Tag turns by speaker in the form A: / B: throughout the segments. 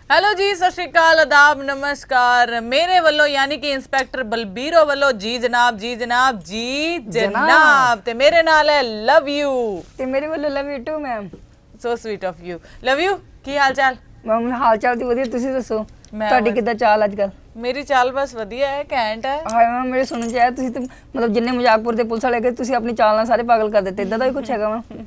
A: Hello जी, सत श्री अकाल, आदाब, नमस्कार। मेरे वालों यानी कि इंस्पैक्टर बलबीरो वालों जी जनाब, जी जनाब, जी जनाब। ते मेरे नाल है लव यू।
B: ते मेरे वालों love you too ma'am.
A: So sweet of you. Love you. की हाल चाल?
B: मैम हाल चाल दी वधिया, तुसी दसो ਤੁਹਾਡੀ ਕਿੱਦਾਂ ਚਾਲ ਅੱਜਕੱਲ?
A: ਮੇਰੀ ਚਾਲ ਬਸ ਵਧੀਆ ਹੈ, ਘੈਂਟ ਹੈ।
B: ਹਾਏ ਮੈਮ ਮੇਰੇ ਸੁਣਨ ਚ ਆਇਆ ਤੁਸੀਂ ਤੇ ਮਤਲਬ ਜਿੰਨੇ ਮਜ਼ਾਕਪੁਰ ਦੇ ਪੁਲਿਸ ਵਾਲੇ ਗਏ ਤੁਸੀਂ ਆਪਣੀ ਚਾਲ ਨਾਲ ਸਾਰੇ ਪਾਗਲ ਕਰ ਦਿੱਤੇ, ਇਦਾਂ ਦਾ ਵੀ ਕੁਝ ਹੈਗਾ ਮੈਮ?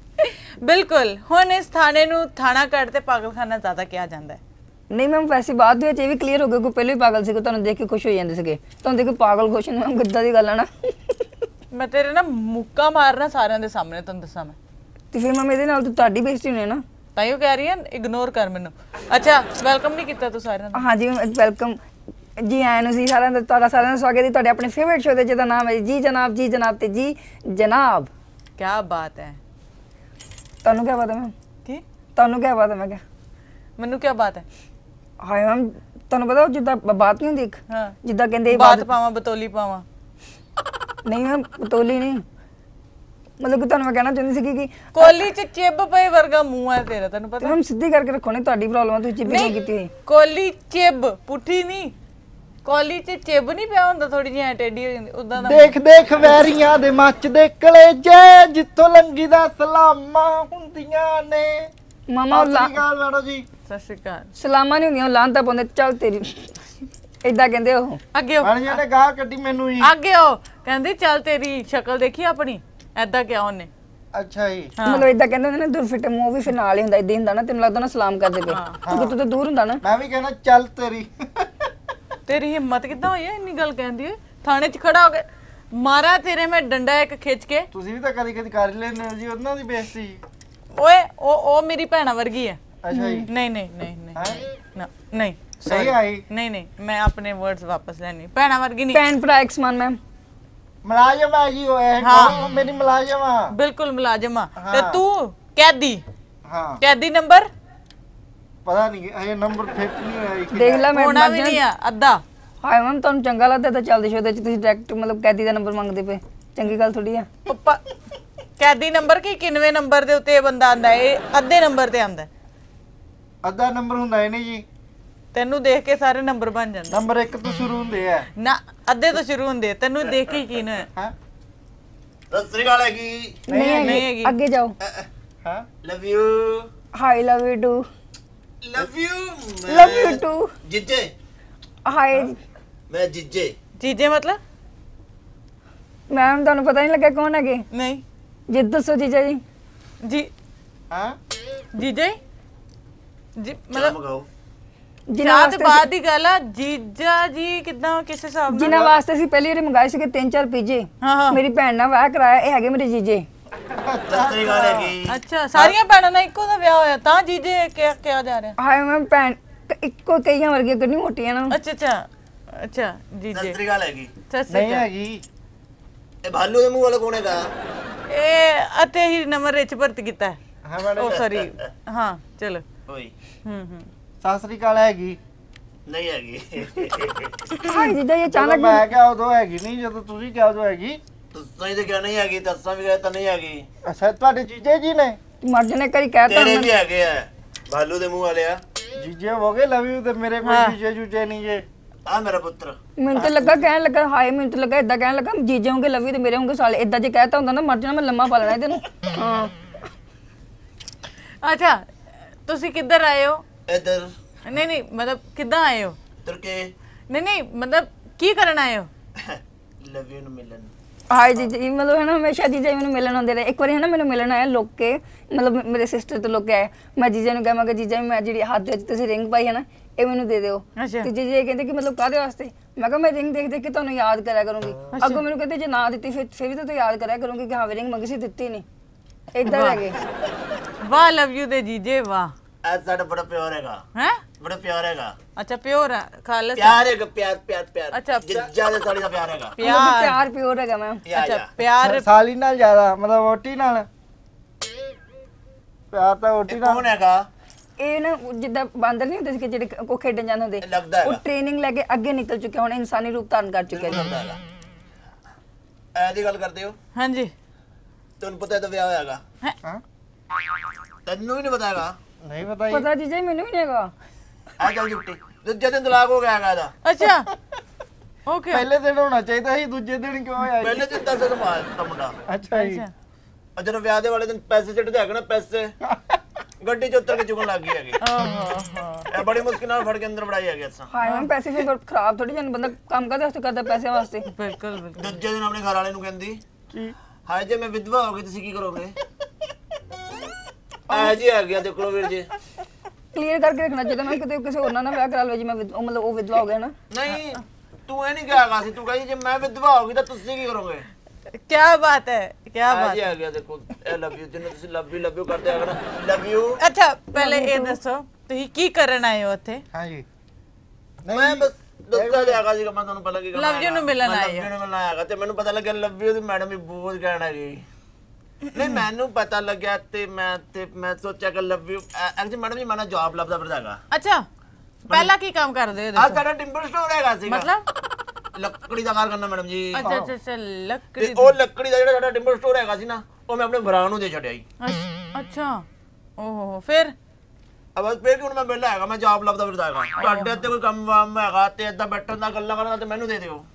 A: ਬਿਲਕੁਲ। ਹੁਣ ਇਸ ਥਾਣੇ ਨੂੰ ਥਾਣਾ ਕੱਢ ਤੇ ਪਾਗਲਖਾਨਾ ਜ਼ਿਆਦਾ ਕਿਹਾ ਜਾਂਦਾ ਹੈ।
B: ਨਹੀਂ ਮੈਮ ਵੈਸੇ ਬਾਅਦ ਵਿੱਚ ਇਹ ਵੀ ਕਲੀਅਰ ਹੋ ਗਿਆ ਕਿ ਪਹਿਲਾਂ ਹੀ ਪਾਗਲ ਸੀ, ਤੁਹਾਨੂੰ ਦੇਖ ਕੇ ਖੁਸ਼ ਹੋ ਜਾਂਦੇ ਸੀਗੇ, ਤੁਹਾਨੂੰ ਦੇਖ ਕੇ ਪਾਗਲ ਖੁਸ਼ ਹੁੰਦੇ ਮੈਮ, ਕਿੱਦਾਂ ਦੀ ਗੱਲ ਹੈ ਨਾ।
A: ਮੈਂ ਤੇਰੇ ਨਾ ਮੁੱਕਾ ਮਾਰਨਾ ਸਾਰਿਆਂ ਦੇ ਸਾਹਮਣੇ, ਤੁਹਾਨੂੰ ਦੱਸਾਂ ਮੈਂ।
B: ਤੇ ਫਿਰ ਮੈਮ ਇਹਦੇ ਨਾਲ ਤਾਂ ਤੁਹਾਡੀ ਬੇਇੱਜ਼ਤੀ ਹੋਣੀ ਨਾ।
A: ਤਾਈਓ ਕਹਿ ਰਹੀ ਹਾਂ ਇਗਨੋਰ ਕਰ ਮੈਨੂੰ। ਅੱਛਾ ਵੈਲਕਮ ਨਹੀਂ ਕੀਤਾ ਤੂੰ ਸਾਰਿਆਂ ਨੂੰ?
B: ਹਾਂਜੀ ਵੈਲਕਮ ਜੀ ਆਇਆਂ ਨੂੰ ਜੀ ਸਾਰਿਆਂ ਦਾ, ਤੁਹਾਡਾ ਸਾਰਿਆਂ ਦਾ ਸਵਾਗਤ ਹੈ ਤੁਹਾਡੇ ਆਪਣੇ ਫੇਵਰਿਟ ਸ਼ੋਅ ਦੇ ਜਿਹਦਾ ਨਾਮ ਹੈ ਜੀ ਜਨਾਬ, ਜੀ ਜਨਾਬ ਤੇ ਜੀ ਜਨਾਬ।
A: ਕੀ ਬਾਤ ਹੈ।
B: ਤੁਹਾਨੂੰ ਕੀ ਪਤਾ ਮੈਮ?
A: ਕੀ
B: ਤੁਹਾਨੂੰ ਕੀ ਪਤਾ? ਮੈਂ ਕਿਹਾ
A: ਮੈਨੂੰ ਕੀ ਬਾਤ ਹੈ?
B: ਹਾਏ ਮੈਮ ਤੁਹਾਨੂੰ ਪਤਾ ਜਿੱਦਾਂ ਬਾਤ ਨਹੀਂ ਹੁੰਦੀ ਇੱਕ,
A: ਹਾਂ
B: ਜਿੱਦਾਂ ਕਹਿੰਦੇ
A: ਬਾਤ ਪਾਵਾਂ ਬਤੌਲੀ ਪਾਵਾਂ?
B: ਨਹੀਂ ਮੈਮ ਬਤੌਲੀ ਨਹੀਂ, ਮਤਲਬ ਕਿ ਤੁਹਾਨੂੰ ਮੈਂ ਕਹਿਣਾ ਚਾਹੁੰਦੀ ਸੀ ਕਿ
A: ਕੋਲੀ ਚ ਚਿੱਬ ਪਏ ਵਰਗਾ ਮੂੰਹ ਹੈ ਤੇਰਾ, ਤੈਨੂੰ ਪਤਾ?
B: ਮੈਮ ਸਿੱਧੀ ਕਰਕੇ ਰੱਖੋ ਨੇ, ਤੁਹਾਡੀ ਪ੍ਰੋਬਲਮ ਹੈ, ਤੁਸੀਂ ਚਿੱਬ ਨਹੀਂ ਕੀਤੀ ਹੋਈ।
A: ਕੋਲੀ ਚਿੱਬ ਪੁੱਠੀ ਨਹੀਂ, ਕੋਲੀ ਚ ਚਿੱਬ ਨਹੀਂ ਪਿਆ ਹੁੰਦਾ, ਥੋੜੀ ਜਿਹੀ ਟੇਢੀ ਹੋ ਜਾਂਦੀ ਉਦਾਂ ਦਾ।
C: ਦੇਖ ਦੇਖ ਵੈਰੀਆਂ ਦੇ ਮੱਚਦੇ ਕਲੇਜੇ, ਜਿੱਥੋਂ ਲੰਗੀ ਦਾ ਸਲਾਮਾਂ ਹੁੰਦੀਆਂ ਨੇ।
B: ਮਾਮਾ
C: ਗੱਲ ਮੈਡਮ ਜੀ
A: ਸਤਿ ਸ਼੍ਰੀ ਅਕਾਲ।
B: ਸਲਾਮਾਂ ਨਹੀਂ ਹੁੰਦੀਆਂ, ਲਾਂਤਾ ਪਾਉਂਦੇ। ਚੱਲ ਤੇਰੀ ਏਦਾਂ ਕਹਿੰਦੇ ਉਹ
A: ਅੱਗੇ
C: ਮੈਡਮ ਜੀ ਨੇ ਗਾਹ ਕੱਢੀ ਮੈਨੂੰ ਹੀ।
A: ਅੱਗੇ ਉਹ ਕਹਿੰਦੀ ਚੱਲ ਤੇਰੀ ਸ਼ਕਲ ਦੇਖੀ ਆਪਣੀ, ਐਦਾਂ ਕਿਹਾ ਉਹਨੇ।
C: ਅੱਛਾ ਜੀ।
B: ਮਤਲਬ ਏਦਾਂ ਕਹਿੰਦੇ ਹੁੰਦੇ ਨਾ ਦੁਰ ਫਿੱਟੇ ਮੂੰਹ ਵੀ ਫਿਰ ਨਾਲ ਹੀ ਹੁੰਦਾ, ਏਦਾਂ ਹੁੰਦਾ ਨਾ, ਤੈਨੂੰ ਲੱਗਦਾ ਨਾ ਸਲਾਮ ਕਰਦੇ ਪਏ, ਕਿਉਂਕਿ ਤੂੰ ਤਾਂ ਦੂਰ ਹੁੰਦਾ ਨਾ।
C: ਮੈਂ ਵੀ ਕਹਿੰਦਾ ਚੱਲ ਤੇਰੀ।
A: ਤੇਰੀ ਹਿੰਮਤ ਕਿੱਦਾਂ ਹੋਈ ਹੈ ਇੰਨੀ ਗੱਲ ਕਹਿੰਦੀ? ਥਾਣੇ 'ਚ ਖੜਾ ਹੋ ਕੇ ਮਾਰਾ ਤੇਰੇ ਮੈਂ ਡੰਡਾ ਇੱਕ ਖਿੱਚ ਕੇ। ਤੁਸੀਂ
C: ਵੀ ਤਾਂ ਕਦੀ ਕਦੀ ਕਰ ਲੈਂਦੇ ਹੋ ਜੀ ਉਹਨਾਂ ਦੀ ਬੇਇੱਜ਼ਤੀ।
A: ਓਏ ਉਹ ਮੇਰੀ ਭੈਣਾ ਵਰਗੀ ਹੈ।
C: ਅੱਛਾ ਜੀ।
A: ਨਹੀਂ ਨਹੀਂ ਨਹੀਂ ਨਹੀਂ ਨਾ ਨਹੀਂ
C: ਸਹੀ ਆਈ।
A: ਨਹੀਂ ਨਹੀਂ ਮੈਂ ਆਪਣੇ ਵਰਡਸ ਵਾਪਸ ਲੈਣੀ। ਭੈਣਾ ਵਰਗੀ ਨਹੀਂ,
B: ਭੈਣ ਭਰਾ ਇੱਕ ਸਮਾਨ ਮੈਮ।
C: ਮੁਲਾਜ਼ਮ ਆ ਜੀ ਉਹ ਹੈ, ਮੇਰੀ ਮੁਲਾਜ਼ਮ ਆ।
A: ਬਿਲਕੁਲ ਮੁਲਾਜ਼ਮ ਆ। ਤੇ ਤੂੰ ਕੈਦੀ?
C: ਹਾਂ
A: ਕੈਦੀ ਨੰਬਰ
C: ਪਤਾ ਨਹੀਂ ਹਜੇ ਨੰਬਰ ਫਿੱਟ ਨਹੀਂ ਹੋਇਆ ਇੱਕ।
B: ਦੇਖ ਲੈ ਮੈਂ
A: ਹੋਣਾ ਵੀ ਨਹੀਂ ਆ ਅੱਧਾ।
B: ਹਾਏ ਮੈਮ ਤੁਹਾਨੂੰ ਚੰਗਾ ਲੱਗਦਾ ਤਾਂ ਚੱਲਦੇ ਸ਼ੋਅ ਦੇ ਚ ਤੁਸੀਂ ਡਾਇਰੈਕਟ ਮਤਲਬ ਕੈਦੀ ਦਾ ਨੰਬਰ ਮੰਗਦੇ ਪਏ, ਚੰਗੀ ਗੱਲ ਥੋੜੀ ਆ।
A: ਕੈਦੀ ਨੰਬਰ ਕੀ 91 ਨੰਬਰ ਦੇ ਉੱਤੇ ਬੰਦਾ ਆਂਦਾ, ਇਹ ਅੱਧੇ ਨੰਬਰ ਤੇ ਆਂਦਾ।
C: ਅੱਧਾ ਨੰਬਰ ਹੁੰਦਾ ਇਹ ਨਹੀਂ ਜੀ,
A: ਤੈਨੂੰ ਦੇਖ ਕੇ ਸਾਰੇ ਨੰਬਰ ਬਣ ਜਾਂਦੇ।
C: ਨੰਬਰ 1 ਤੋਂ ਸ਼ੁਰੂ ਹੁੰਦੇ ਆ
A: ਨਾ, ਅੱਧੇ ਤੋਂ ਸ਼ੁਰੂ ਹੁੰਦੇ, ਤੈਨੂੰ ਦੇਖ ਕੇ ਯਕੀਨ ਹੈ।
C: ਹਾਂ
D: ਸਤਿ ਸ੍ਰੀ ਅਕਾਲ ਹੈਗੀ।
A: ਨਹੀਂ ਹੈਗੀ।
B: ਅੱਗੇ ਜਾਓ।
C: ਹਾਂ
D: love you.
B: Hi love you too.
D: Love you.
B: Love you too.
D: ਜਿੱਜੇ।
B: ਹਾਏ
D: ਮੈਂ ਜਿੱਜੇ।
A: ਜੀਜੇ ਮਤਲਬ?
B: ਮੈਮ ਤੁਹਾਨੂੰ ਪਤਾ ਨਹੀਂ ਲੱਗਾ ਕੌਣ ਹੈਗੇ?
A: ਨਹੀਂ
B: ਜੀ ਦੱਸੋ ਜੀਜਾ ਜੀ।
A: ਜੀ
C: ਹਾਂ
A: ਜੀਜੇ ਜੀ
D: ਮਤਲਬ
A: ਮਤਲਬ
D: ਮਗਾਓ।
B: ਜਿਨ੍ਹਾਂ
A: ਤੇ ਬਾਅਦ ਦੀ ਗੱਲ ਆ। ਜੀਜਾ ਜੀ ਕਿਦਾਂ, ਕਿਸ ਹਿਸਾਬ ਨਾਲ?
B: ਜਿਨ੍ਹਾਂ ਵਾਸਤੇ ਅਸੀਂ ਪਹਿਲੀ ਵਾਰੀ ਮੰਗਾਏ ਸੀਗੇ 3-4 ਪੀਜੇ,
A: ਹਾਂ
B: ਮੇਰੀ ਭੈਣ ਨਾਲ ਵਿਆਹ ਕਰਾਇਆ, ਇਹ ਹੈਗੇ ਮੇਰੇ ਜੀਜੇ।
D: ਸਤਿ ਸ੍ਰੀ ਅਕਾਲ ਹੈਗੀ।
A: ਅੱਛਾ ਸਾਰੀਆਂ ਭੈਣਾਂ ਨਾਲ ਇੱਕੋ ਦਾ ਵਿਆਹ ਹੋਇਆ ਤਾਂ ਜੀਜੇ ਕਿਹਾ ਜਾ ਰਿਹਾ?
B: ਹਾਏ ਮੈਮ ਭੈਣ ਇੱਕੋ ਕਈਆਂ ਵਰਗੀਆਂ ਕਿੰਨੀ ਮੋਟੀਆਂ ਨਾ।
A: ਅੱਛਾ ਅੱਛਾ ਅੱਛਾ
D: ਸਤਿ
A: ਜੀਜੇ।
D: ਸ੍ਰੀ ਅਕਾਲ ਹੈਗੀ।
A: ਸਤਿ ਸ੍ਰੀ
C: ਨਹੀਂ
A: ਅਕਾਲ।
C: ਹੈਗੀ।
D: ਇਹ ਭਾਲੂ ਦੇ ਮੂੰਹ ਵਾਲਾ ਕੌਣ ਹੈਗਾ?
A: ਇਹ ਅਤੇ ਹੀ ਨੰਬਰ ਵਿੱਚ ਭਰਤੀ ਕੀਤਾ ਹੈ।
C: ਹਾਂ ਮੈਡਮ
A: ਉਹ ਸੌਰੀ ਹਾਂ ਚਲੋ।
D: ਓਏ
C: ਸਤਿ ਸ੍ਰੀ ਅਕਾਲ ਹੈਗੀ।
D: ਨਹੀਂ ਹੈਗੀ।
B: ਹਾਏ ਜੀਜਾ ਇਹ
C: ਜਦੋਂ
B: ਅਚਾਨਕ
C: ਮੈਂ ਕਿਹਾ ਉਦੋਂ ਹੈਗੀ ਨਹੀਂ, ਜਦੋਂ ਤੁਸੀਂ ਕਿਹਾ ਉਦੋਂ ਹੈਗੀ।
D: ਤੁਸੀਂ ਤੇ ਕਿਹਾ ਨਹੀਂ ਹੈਗੀ, ਦੱਸਾਂ ਵੀ ਗਿਆ ਤਾਂ ਨਹੀਂ ਹੈਗੀ।
C: ਅੱਛਾ ਤੁਹਾਡੇ ਜੀਜੇ ਜੀ ਨੇ?
B: ਮਰ ਜਨੇ ਕਰੀ ਕਹਿਤਾ
D: ਤੇਰੇ ਵੀ ਹੈਗੇ ਆ ਭਾਲੂ ਦੇ ਮੂੰਹ ਵਾਲੇ ਆ।
C: ਜੀਜੇ ਹੋ ਗਏ ਲਵ ਯੂ ਤੇ ਮੇਰੇ ਕੋਈ ਜੀਜੇ ਜੂਜੇ ਨਹੀਂ ਜੇ।
D: ਆ ਮੇਰਾ ਪੁੱਤਰ।
B: ਮੈਨੂੰ ਤਾਂ ਲੱਗਾ ਕਹਿਣ ਲੱਗਾ, ਹਾਏ ਮੈਨੂੰ ਤਾਂ ਲੱਗਾ ਇਦਾਂ ਕਹਿਣ ਲੱਗਾ ਜੀਜੇ ਹੋਗੇ ਲਵੀ ਤੇ ਮੇਰੇ ਹੋਗੇ ਸਾਲੇ, ਇਦਾਂ ਜੇ ਕਹਿਤਾ ਹੁੰਦਾ ਨਾ ਮਰ ਜਾਣਾ ਮੈਂ, ਲੰਮਾ ਪਾ ਲੈਣਾ ਇਹਦੇ ਨੂੰ। ਹਾਂ
A: ਅੱਛਾ ਤੁਸੀਂ ਕਿੱਧਰ ਆਏ ਹੋ?
D: ਇੱਧਰ।
A: ਨਹੀਂ ਨਹੀਂ ਮਤਲਬ ਕਿੱਦਾਂ ਆਏ ਹੋ?
D: ਤੁਰਕੇ।
A: ਨਹੀਂ ਨਹੀਂ ਮਤਲਬ ਕੀ ਕਰਨ ਆਏ ਹੋ?
D: ਲਵ ਯੂ ਨੂੰ ਮਿਲਣ।
B: ਹਾਏ ਜੀਜੇ ਮਤਲਬ ਹੈ ਨਾ ਹਮੇਸ਼ਾ ਜੀਜੇ ਮੈਨੂੰ ਮਿਲਣ ਆਉਂਦੇ ਰਹੇ। ਇੱਕ ਵਾਰੀ ਹੈ ਨਾ ਮੈਨੂੰ ਮਿਲਣ ਆਇਆ ਲੋਕ ਕੇ, ਮਤਲਬ ਮੇਰੇ ਸਿਸਟਰ ਤੋਂ ਲੋਕ ਆਏ। ਮੈਂ ਜੀਜੇ ਨੂੰ ਕਿਹਾ ਮੈਂ ਕਿ ਜੀਜਾ ਮੈਂ ਜਿਹੜੀ ਹੱਥ ਵਿੱਚ ਤੁਸੀਂ ਰਿੰਗ ਪਾਈ ਹੈ ਨਾ ਇਹ ਮੈਨੂੰ ਦੇ ਦਿਓ। ਤੇ ਜੀਜੇ ਕਹਿੰਦੇ ਕਿ ਮਤਲਬ ਕਾਹਦੇ ਵਾਸਤੇ? ਮੈਂ ਕਿਹਾ ਮੈਂ ਰਿੰਗ ਦੇਖ ਦੇਖ ਕੇ ਤੁਹਾਨੂੰ ਯਾਦ ਕਰਿਆ ਕਰੂੰਗੀ। ਅੱਗੋਂ ਮੈਨੂੰ ਕਹਿੰਦੇ ਜੇ ਨਾ ਦਿੱਤੀ ਫਿਰ ਵੀ ਤਾਂ ਤੂੰ ਯਾਦ ਕਰਿਆ ਕਰੂੰਗੀ ਕਿ ਹਾਂ ਰਿੰਗ ਮੰਗੀ ਸੀ ਦਿੱਤੀ ਨਹੀਂ। ਏਦਾਂ ਰਹਿ ਗਏ।
A: ਵਾਹ ਲਵ ਯੂ ਦੇ ਜੀਜੇ ਵਾਹ।
D: ਆ ਸਾਡਾ ਬੜਾ ਪਿਆਰ ਹੈਗਾ।
A: ਹੈ
D: ਬੜਾ ਪਿਆਰ ਹੈਗਾ।
A: ਅੱਛਾ ਪਿਓਰ ਹੈ ਖਾਲਸ
D: ਪਿਆਰ ਹੈਗਾ। ਪਿਆਰ ਪਿਆਰ ਪਿਆਰ।
A: ਅੱਛਾ
D: ਜਿੱਜਾ ਦੇ ਸਾਲੀ ਦਾ ਪਿਆਰ ਹੈਗਾ।
B: ਪਿਆਰ ਪਿਓਰ ਹੈਗਾ ਮੈਮ।
A: ਅੱਛਾ ਪਿਆਰ
C: ਸਾਲੀ ਨਾਲ ਜ਼ਿਆਦਾ ਮਤਲਬ ਵੋਟੀ ਨਾਲ ਪਿਆਰ ਤਾਂ ਵੋਟੀ ਨਾਲ।
D: ਕੌਣ ਹੈਗਾ?
B: ਇਹ ਨਾ ਜਿੱਦਾਂ ਬਾਂਦਰ ਨਹੀਂ ਹੁੰਦੇ ਸੀ ਜਿਹੜੇ ਕੋ ਖੇਡਣ ਜਾਂਦੇ ਹੁੰਦੇ, ਉਹ ਟ੍ਰੇਨਿੰਗ ਲੈ ਕੇ ਅੱਗੇ ਨਿਕਲ ਚੁੱਕੇ, ਹੁਣ ਇਨਸਾਨੀ ਰੂਪ ਧਾਰਨ ਕਰ ਚੁੱਕੇ ਨੇ।
D: ਐਦੀ ਗੱਲ ਕਰਦੇ ਹੋ?
A: ਹਾਂਜੀ
D: ਤੁਹਾਨੂੰ ਪਤਾ ਤਾਂ ਵਿਆਹ ਹੋਇਆਗਾ।
C: ਹਾਂ
D: ਤੈਨੂੰ ਵੀ ਨਹੀਂ ਪਤਾ ਹੈਗਾ?
C: ਨਹੀਂ ਪਤਾ
B: ਪਤਾ ਜੀਜਾ ਮੈਨੂੰ ਵੀ ਨਹੀਂ ਹੈਗਾ।
D: ਆ ਚੱਲ ਛੁੱਟੀ ਦੂਜੇ ਦਿਨ ਤਲਾਕ ਹੋ ਗਿਆ ਹੈਗਾ ਇਹਦਾ
A: ਅੱਛਾ ਓਕੇ
C: ਪਹਿਲੇ ਦਿਨ ਹੋਣਾ ਚਾਹੀਦਾ ਸੀ, ਦੂਜੇ ਦਿਨ ਕਿਉਂ ਹੋਇਆ ਜੀ?
D: ਪਹਿਲੇ ਦਿਨ ਦੱਸ ਸੰਭਾਲ ਤਾ ਮੁੰਡਾ
C: ਅੱਛਾ ਜੀ।
D: ਆ ਜਦੋਂ ਵਿਆਹ ਦੇ ਵਾਲੇ ਦਿਨ ਪੈਸੇ ਚੜਦੇ ਹੈਗੇ ਨਾ ਪੈਸੇ ਗੱਡੀ 'ਚ ਉੱਤਰ ਕੇ ਚੁਗਣ ਲੱਗ ਗਈ ਹੈਗੀ ਇਹ ਬੜੀ ਮੁਸ਼ਕਿਲ ਨਾਲ ਫੜ ਕੇ ਅੰਦਰ ਵੜਾਈ ਹੈਗੀ ਅਸਾਂ
B: ਹਾਂ ਮੈਂ ਪੈਸੇ ਫਿਰ ਖਰਾਬ ਥੋੜੀ ਜਨ ਬੰਦਾ ਕੰਮ ਕਰਦੇ ਵਾਸਤੇ ਕਰਦਾ ਪੈਸੇ ਵਾਸਤੇ।
A: ਬਿਲਕੁਲ ਬਿਲਕੁਲ।
D: ਦੂਜੇ ਦਿਨ ਆਪਣੇ ਘਰ ਵਾਲੇ ਨੂੰ ਕਹਿੰਦੀ
C: ਕੀ
D: ਹਾਏ ਜੇ ਮੈਂ ਵਿਧਵਾ ਹੋ ਗਈ ਤੁਸੀਂ ਕੀ ਕਰੋਗੇ ਆ ਜੀ ਆ ਗਿਆ ਦੇਖ ਲਓ ਵੀਰ ਜੀ
B: ਕਲੀਅਰ ਕਰਕੇ ਰੱਖਣਾ ਚਾਹੀਦਾ ਨਾ ਕਿਤੇ ਕਿਸੇ ਹੋਰ ਨਾਲ ਨਾ ਵਿਆਹ ਕਰਾ ਲਵੇ ਜੀ ਮੈਂ ਮਤਲਬ ਉਹ ਵਿਧਵਾ ਹੋ ਗਿਆ ਨਾ।
D: ਨਹੀਂ ਤੂੰ ਇਹ ਨਹੀਂ ਕਿਹਾਗਾ ਸੀ ਤੂੰ ਕਹੀ ਜੇ ਮੈਂ ਵਿਧਵਾ ਹੋ ਗਈ ਤਾਂ ਤੁਸੀਂ ਕੀ ਕਰੋਗੇ
A: ਕੀ ਬਾਤ ਹੈ ਕੀ ਬਾਤ
D: ਜੀ ਆ ਗਿਆ ਦੇਖੋ ਇਹ ਲਵ ਯੂ ਜਿੰਨੇ ਤੁਸੀਂ ਲਵ ਯੂ ਕਰਦੇ ਆ ਨਾ ਲਵ ਯੂ
A: ਅੱਛਾ ਪਹਿਲੇ ਇਹ ਦੱਸੋ ਤੁਸੀਂ ਕੀ ਕਰਨ ਆਏ ਹੋ ਉੱਥੇ?
C: ਹਾਂ ਜੀ।
D: ਮੈਂ ਬਸ ਦੱਸਦਾ ਜਾਗਾ ਜੀ ਮੈਂ ਤੁਹਾਨੂੰ ਪਹਿਲਾਂ ਕੀ ਕਰਨਾ
A: ਲਵ ਯੂ ਨੂੰ ਮਿਲਣ ਆਏ
D: ਲਵ ਯੂ ਨੂੰ ਮਿਲਣ ਆਇਆ ਤੇ ਮੈਨੂੰ ਪਤਾ ਲੱਗਿਆ ਲਵ ਯੂ ਦੀ ਮੈਡਮ ਵੀ ਬਹੁਤ ਕਹਿਣਾ ਗਈ ਨਹੀਂ ਮੈਨੂੰ ਪਤਾ ਲੱਗਿਆ ਤੇ ਮੈਂ ਸੋਚਿਆ ਕਿ ਲਵ ਯੂ ਐਕਚੁਅਲੀ ਮੈਡਮ ਜੀ ਮੈਂ ਨਾ ਜੌਬ ਲੱਭਦਾ ਫਿਰਦਾਗਾ।
A: ਅੱਛਾ ਪਹਿਲਾਂ ਕੀ ਕੰਮ ਕਰਦੇ ਹੋ?
D: ਆ ਸਾਡਾ ਟਿੰਬਰ ਸਟੋਰ ਹੈਗਾ ਸੀਗਾ
A: ਮਤਲਬ
D: ਲੱਕੜੀ ਦਾ ਕਾਰ ਕਰਨਾ ਮੈਡਮ ਜੀ।
A: ਅੱਛਾ ਅੱਛਾ ਅੱਛਾ ਲੱਕੜੀ
D: ਤੇ ਉਹ ਲੱਕੜੀ ਦਾ ਜਿਹੜਾ ਸਾਡਾ ਟਿੰਬਰ ਸਟੋਰ ਹੈਗਾ ਸੀ ਨਾ ਉਹ ਮੈਂ ਆਪਣੇ ਭਰਾ ਨੂੰ ਦੇ ਛੱਡਿਆ ਜੀ।
A: ਅੱਛਾ ਓਹੋ ਫਿਰ
D: ਬਸ ਫੇਰ ਹੁਣ ਮੈਂ ਵਿਹਲਾ ਹੈਗਾ ਮੈਂ ਜੌਬ ਲੱਭਦਾ ਫਿਰਦਾ ਹੈਗਾ ਤੁਹਾਡੇ ਇੱਥੇ ਕੋਈ ਕੰਮ ਵਾਮ ਹੈਗਾ ਤੇ ਏਦਾਂ ਬੈਠਣ ਦਾ ਗੱਲਾਂ ਕਰਨ ਦਾ ਤੇ ਮੈਨੂੰ ਦੇ ਦਿਓ।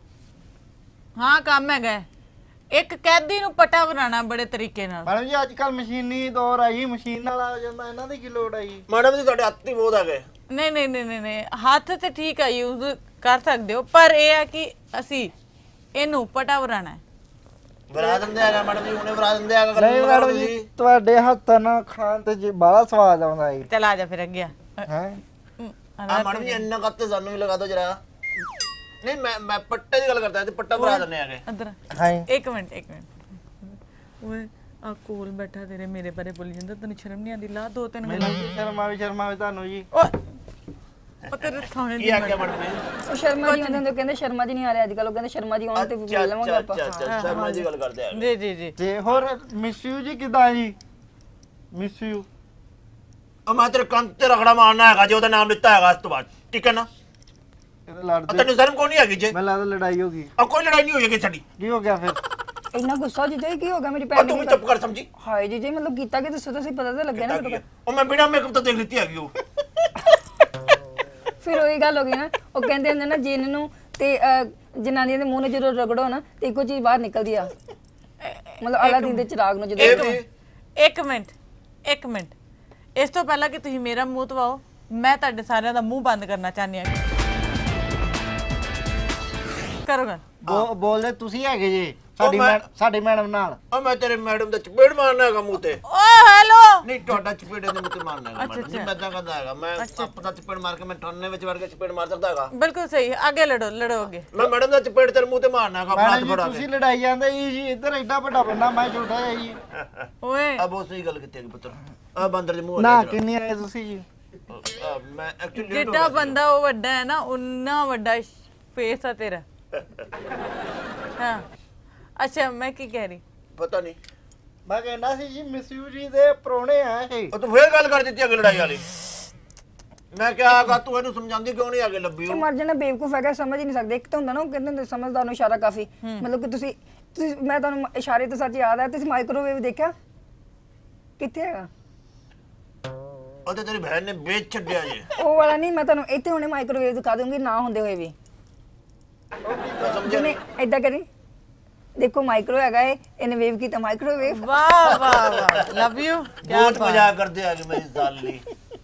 A: ਹਾਂ ਕੰਮ ਹੈਗਾ ਇੱਕ ਕੈਦੀ ਨੂੰ ਪਟਾ ਬਣਾਉਣਾ ਬੜੇ ਤਰੀਕੇ ਨਾਲ।
C: ਮੈਡਮ ਜੀ ਅੱਜ ਕੱਲ ਮਸ਼ੀਨੀ ਦੌਰ ਆਈ ਮਸ਼ੀਨ ਨਾਲ ਆ ਜਾਂਦਾ ਇਹਨਾਂ ਦੀ ਕੀ ਲੋੜ ਆਈ?
D: ਮੈਡਮ ਜੀ ਤੁਹਾਡੇ ਹੱਥ ਹੀ ਬਹੁਤ ਹੈਗੇ।
A: ਨਹੀਂ ਨਹੀਂ ਨਹੀਂ ਨਹੀਂ ਹੱਥ ਤੇ ਠੀਕ ਹੈ ਯੂਜ਼ ਕਰ ਸਕਦੇ ਹੋ ਪਰ ਇਹ ਹੈ ਕਿ ਅਸੀਂ ਇਹਨੂੰ ਪਟਾ ਬਣਾਉਣਾ ਹੈ।
D: ਬਰਾ ਦਿੰਦੇ ਹੈਗਾ ਮੈਡਮ ਜੀ ਹੁਣੇ ਬਰਾ ਦਿੰਦੇ ਹੈਗਾ
C: ਨਹੀਂ ਮੈਡਮ ਜੀ ਤੁਹਾਡੇ ਹੱਥਾਂ ਨਾਲ ਖਾਣ ਤੇ ਜੀ ਬੜਾ ਸਵਾਦ ਆਉਂਦਾ ਜੀ।
A: ਚਲ ਆ ਜਾ ਫਿਰ ਅੱਗੇ
C: ਹੈ
D: ਆ ਮੈਡਮ ਜੀ ਇੰਨਾ ਕੱਤ ਸਾਨੂੰ ਵੀ ਲਗਾ ਦਿਓ ਜਰਾ। ਨਹੀਂ ਮੈਂ ਪੱਟੇ ਦੀ ਗੱਲ ਕਰਦਾ ਤੇ ਪੱਟਾ ਬਰਾ ਦਿੰਦੇ ਹੈਗੇ
A: ਅੰਦਰ
C: ਹਾਂ
A: ਇੱਕ ਮਿੰਟ ਓਏ ਆ ਕੋਲ ਬੈਠਾ ਤੇਰੇ ਮੇਰੇ ਬਾਰੇ ਬੋਲੀ ਜਾਂਦਾ ਤੈਨੂੰ ਸ਼ਰਮ ਨਹੀਂ ਆਉਂਦੀ? ਲਾ ਦੋ ਤਿੰਨ ਗੱਲਾਂ।
C: ਸ਼ਰਮਾ ਵੀ ਤੁਹਾਨੂੰ ਜੀ।
A: ਉਹ ਤੇਰੇ ਥਾਣੇ
D: ਕੀ ਆ ਗਿਆ ਮੈਡਮ ਜੀ?
B: ਉਹ ਸ਼ਰਮਾ ਜੀ ਹੁੰਦੇ ਕਹਿੰਦੇ ਸ਼ਰਮਾ ਜੀ ਨਹੀਂ ਆ ਰਹੇ ਅੱਜ ਕੱਲ ਉਹ ਕਹਿੰਦੇ ਸ਼ਰਮਾ ਜੀ ਆਉਣ ਤੇ ਵੀ ਮਿਲ ਲਵਾਂਗੇ ਆਪਾਂ।
D: ਅੱਛਾ ਸ਼ਰਮਾ ਜੀ ਗੱਲ ਕਰਦੇ ਹੈਗੇ।
A: ਜੀ ਜੀ ਜੀ
C: ਤੇ ਹੋਰ ਮਿਸ ਯੂ ਜੀ ਕਿਦਾਂ ਜੀ? ਮਿਸ ਯੂ
D: ਉਹ ਮੈਂ ਤੇਰੇ ਕੰਨ ਤੇ ਰਗੜਾ ਮਾਰਨਾ ਹੈਗਾ ਜੇ ਉਹਦਾ ਨਾਮ ਲਿੱਤਾ ਹੈਗਾ ਇਸ ਤੋਂ ਬਾਅਦ ਠੀਕ ਹੈ ਨਾ?
C: ਇਹਦੇ ਲੜਦੇ
D: ਤੈਨੂੰ ਸ਼ਰਮ ਕੋਈ ਨਹੀਂ ਹੈਗੀ ਜੇ?
C: ਮੈਨੂੰ ਲੱਗਦਾ ਲੜਾਈ ਹੋ ਗਈ।
D: ਆ ਕੋਈ ਲੜਾਈ ਨਹੀਂ ਹੋਈ ਹੈਗੀ ਸਾਡੀ।
C: ਕੀ ਹੋ ਗਿਆ ਫਿਰ?
B: ਇੰਨਾ ਗੁੱਸਾ ਜੀਜਾ ਕੀ ਹੋ ਗਿਆ ਮੇਰੀ
D: ਉਹ
B: ਭੈਣ
D: ਤੂੰ ਵੀ
B: ਨੇ?
D: ਚੁੱਪ ਕਰ ਸਮਝੀ।
B: ਹਾਏ ਜੀਜਾ ਮਤਲਬ ਕੀਤਾ ਕਿ ਦੱਸੋ ਤੁਸੀਂ ਪਤਾ ਤਾਂ ਲੱਗਿਆ ਨਾ ਫਿਰ।
D: ਉਹ ਮੈਂ ਬਿਨਾਂ ਮੇਕਅਪ ਤੋਂ ਦੇਖ ਲਿੱਤੀ ਹੈਗੀ ਉਹ।
B: ਫਿਰ ਉਹੀ ਗੱਲ ਹੋ ਗਈ ਨਾ ਉਹ ਕਹਿੰਦੇ ਹੁੰਦੇ ਨਾ ਜਿੰਨ ਨੂੰ ਤੇ ਜਨਾਨੀਆਂ ਦੇ ਮੂੰਹ ਨੂੰ ਜਦੋਂ ਰਗੜੋ ਨਾ ਤੇ ਇੱਕੋ ਚੀਜ਼ ਬਾਹਰ ਨਿਕਲਦੀ ਆ ਮਤਲਬ ਅਲਾਦੀਨ ਦੇ ਚਿਰਾਗ ਨੂੰ ਜਦੋਂ
A: ਇੱਕ ਮਿੰਟ ਇਸ ਤੋਂ ਪਹਿਲਾਂ ਕਿ ਤੁਸੀਂ ਮੇਰਾ ਮੂੰਹ ਧਵਾਓ ਮੈਂ ਤੁਹਾਡੇ ਸਾਰਿਆਂ ਦਾ ਮੂੰਹ ਬੰਦ ਕਰਨਾ ਚਾਹੁੰਦੀ ਹਾਂ। ਕਰੋਗਾ
C: ਬੋਲਦੇ ਤੁਸੀਂ ਹੈਗੇ ਜੀ
D: ਉਹ
C: ਸਾਡੀ ਮੈਡਮ ਨਾਲ।
D: ਉਹ ਮੈਂ ਤੇਰੇ ਮੈਡਮ ਦਾ ਚਪੇੜ ਮਾਰਨਾ ਹੈਗਾ ਮੂੰਹ ਤੇ।
A: ਓ ਹੈਲੋ
D: ਨਹੀਂ ਤੁਹਾਡਾ ਚਪੇੜ ਦੇ ਮੂੰਹ ਤੇ ਮਾਰਨਾ ਹੈਗਾ ਮੈਡਮ ਜੀ ਮੈਂ ਤਾਂ ਕਹਿੰਦਾ ਹੈਗਾ ਮੈਂ ਆਪਣਾ ਚਪੇੜ ਮਾਰ ਕੇ ਮੈਂ ਠਾਣੇ ਵਿੱਚ ਵੜ ਕੇ ਚਪੇੜ ਮਾਰ ਸਕਦਾ ਹੈਗਾ।
A: ਬਿਲਕੁਲ ਸਹੀ ਅੱਗੇ ਲੜੋ ਅੱਗੇ।
D: ਮੈਂ ਮੈਡਮ ਦਾ ਚਪੇੜ ਤੇਰੇ ਮੂੰਹ ਤੇ ਮਾਰਨਾ ਹੈਗਾ ਆਪਣਾ ਹੱਥ
C: ਮੈਡਮ
D: ਫੜਾ
C: ਜੀ
D: ਕੇ।
C: ਤੁਸੀਂ ਲੜਾਈ ਜਾਂਦੇ ਜੀ ਇੱਧਰ ਐਡਾ ਵੱਡਾ ਬੰਦਾ ਮੈਂ ਛੋਟਾ ਜਿਹਾ ਜੀ।
A: ਓਏ
D: ਆ ਬਹੁਤ ਸਹੀ ਗੱਲ ਕੀਤੀ ਹੈਗੀ ਪੁੱਤਰ ਆ ਬਾਂਦਰ ਦੇ ਮੂੰਹ
C: ਨਾ ਕਿੰਨੀ ਆਏ ਤੁਸੀਂ ਜੀ?
D: ਮੈਂ ਐਕਚੁਅਲੀ
A: ਜਿੱਡਾ ਬੰਦਾ ਉਹ ਵੱਡਾ ਹੈ ਨਾ ਉਨਾ ਵੱਡਾ ਫੇਸ ਆ ਤੇਰਾ। ਹਾਂ ਅੱਛਾ ਮੈਂ ਕੀ ਕਹਿ ਰਹੀ
D: ਪਤਾ ਨਹੀਂ
C: ਮੈਂ ਕਹਿੰਦਾ ਸੀ ਜੀ ਮਿਸ ਯੂ ਜੀ ਦੇ ਪ੍ਰਾਹੁਣੇ ਆ ਇਹ।
D: ਉਹ ਤੂੰ ਫੇਰ ਗੱਲ ਕਰ ਦਿੱਤੀ ਅਗਲੀ ਲੜਾਈ ਵਾਲੀ। ਮੈਂ ਕਿਹਾ ਆਗਾ ਤੂੰ ਇਹਨੂੰ ਸਮਝਾਉਂਦੀ ਕਿਉਂ ਨਹੀਂ ਆਗੇ ਲੱਭੀ
B: ਇਹ ਮਰ ਜਾਣਾ ਬੇਵਕੂਫ ਹੈਗਾ ਸਮਝ ਹੀ ਨਹੀਂ ਸਕਦੇ। ਇੱਕ ਤਾਂ ਹੁੰਦਾ ਨਾ ਉਹ ਕਹਿੰਦੇ ਹੁੰਦੇ ਸਮਝਦਾਰ ਨੂੰ ਇਸ਼ਾਰਾ ਕਾਫੀ ਮਤਲਬ ਕਿ ਤੁਸੀਂ ਮੈਂ ਤੁਹਾਨੂੰ ਇਸ਼ਾਰੇ ਤੋਂ ਸੱਚ ਯਾਦ ਆ ਤੁਸੀਂ ਮਾਈਕ੍ਰੋਵੇਵ ਦੇਖਿਆ ਕਿੱਥੇ ਹੈਗਾ?
D: ਉਹ ਤੇ ਤੇਰੀ ਭੈਣ ਨੇ ਵੇਚ ਛੱਡਿਆ ਜੇ।
B: ਉਹ ਵਾਲਾ ਨਹੀਂ ਮੈਂ ਤੁਹਾਨੂੰ ਇੱਥੇ ਹੁਣੇ ਮਾਈਕ੍ਰੋਵੇਵ ਦਿਖਾ ਦੂੰਗੀ ਨਾ ਹੁੰਦੇ ਹੋਏ ਵੀ।
D: ਮੈਂ ਸਮਝਿਆ
B: ਜਿਹਨੇ ਏਦਾਂ ਕਰੀ ਦੇਖੋ ਮਾਈਕ੍ਰੋ ਹੈਗਾ ਇਹਨੇ ਵੇਵ ਕੀਤਾ ਮਾਈਕ੍ਰੋਵੇਵ।
A: ਵਾਹ ਵਾਹ ਵਾਹ ਲਵ ਯੂ
D: ਬਹੁਤ ਮਜ਼ਾਕ ਕਰਦੇ ਆ ਕਿ ਮੇਰੀ ਸਾਲੀ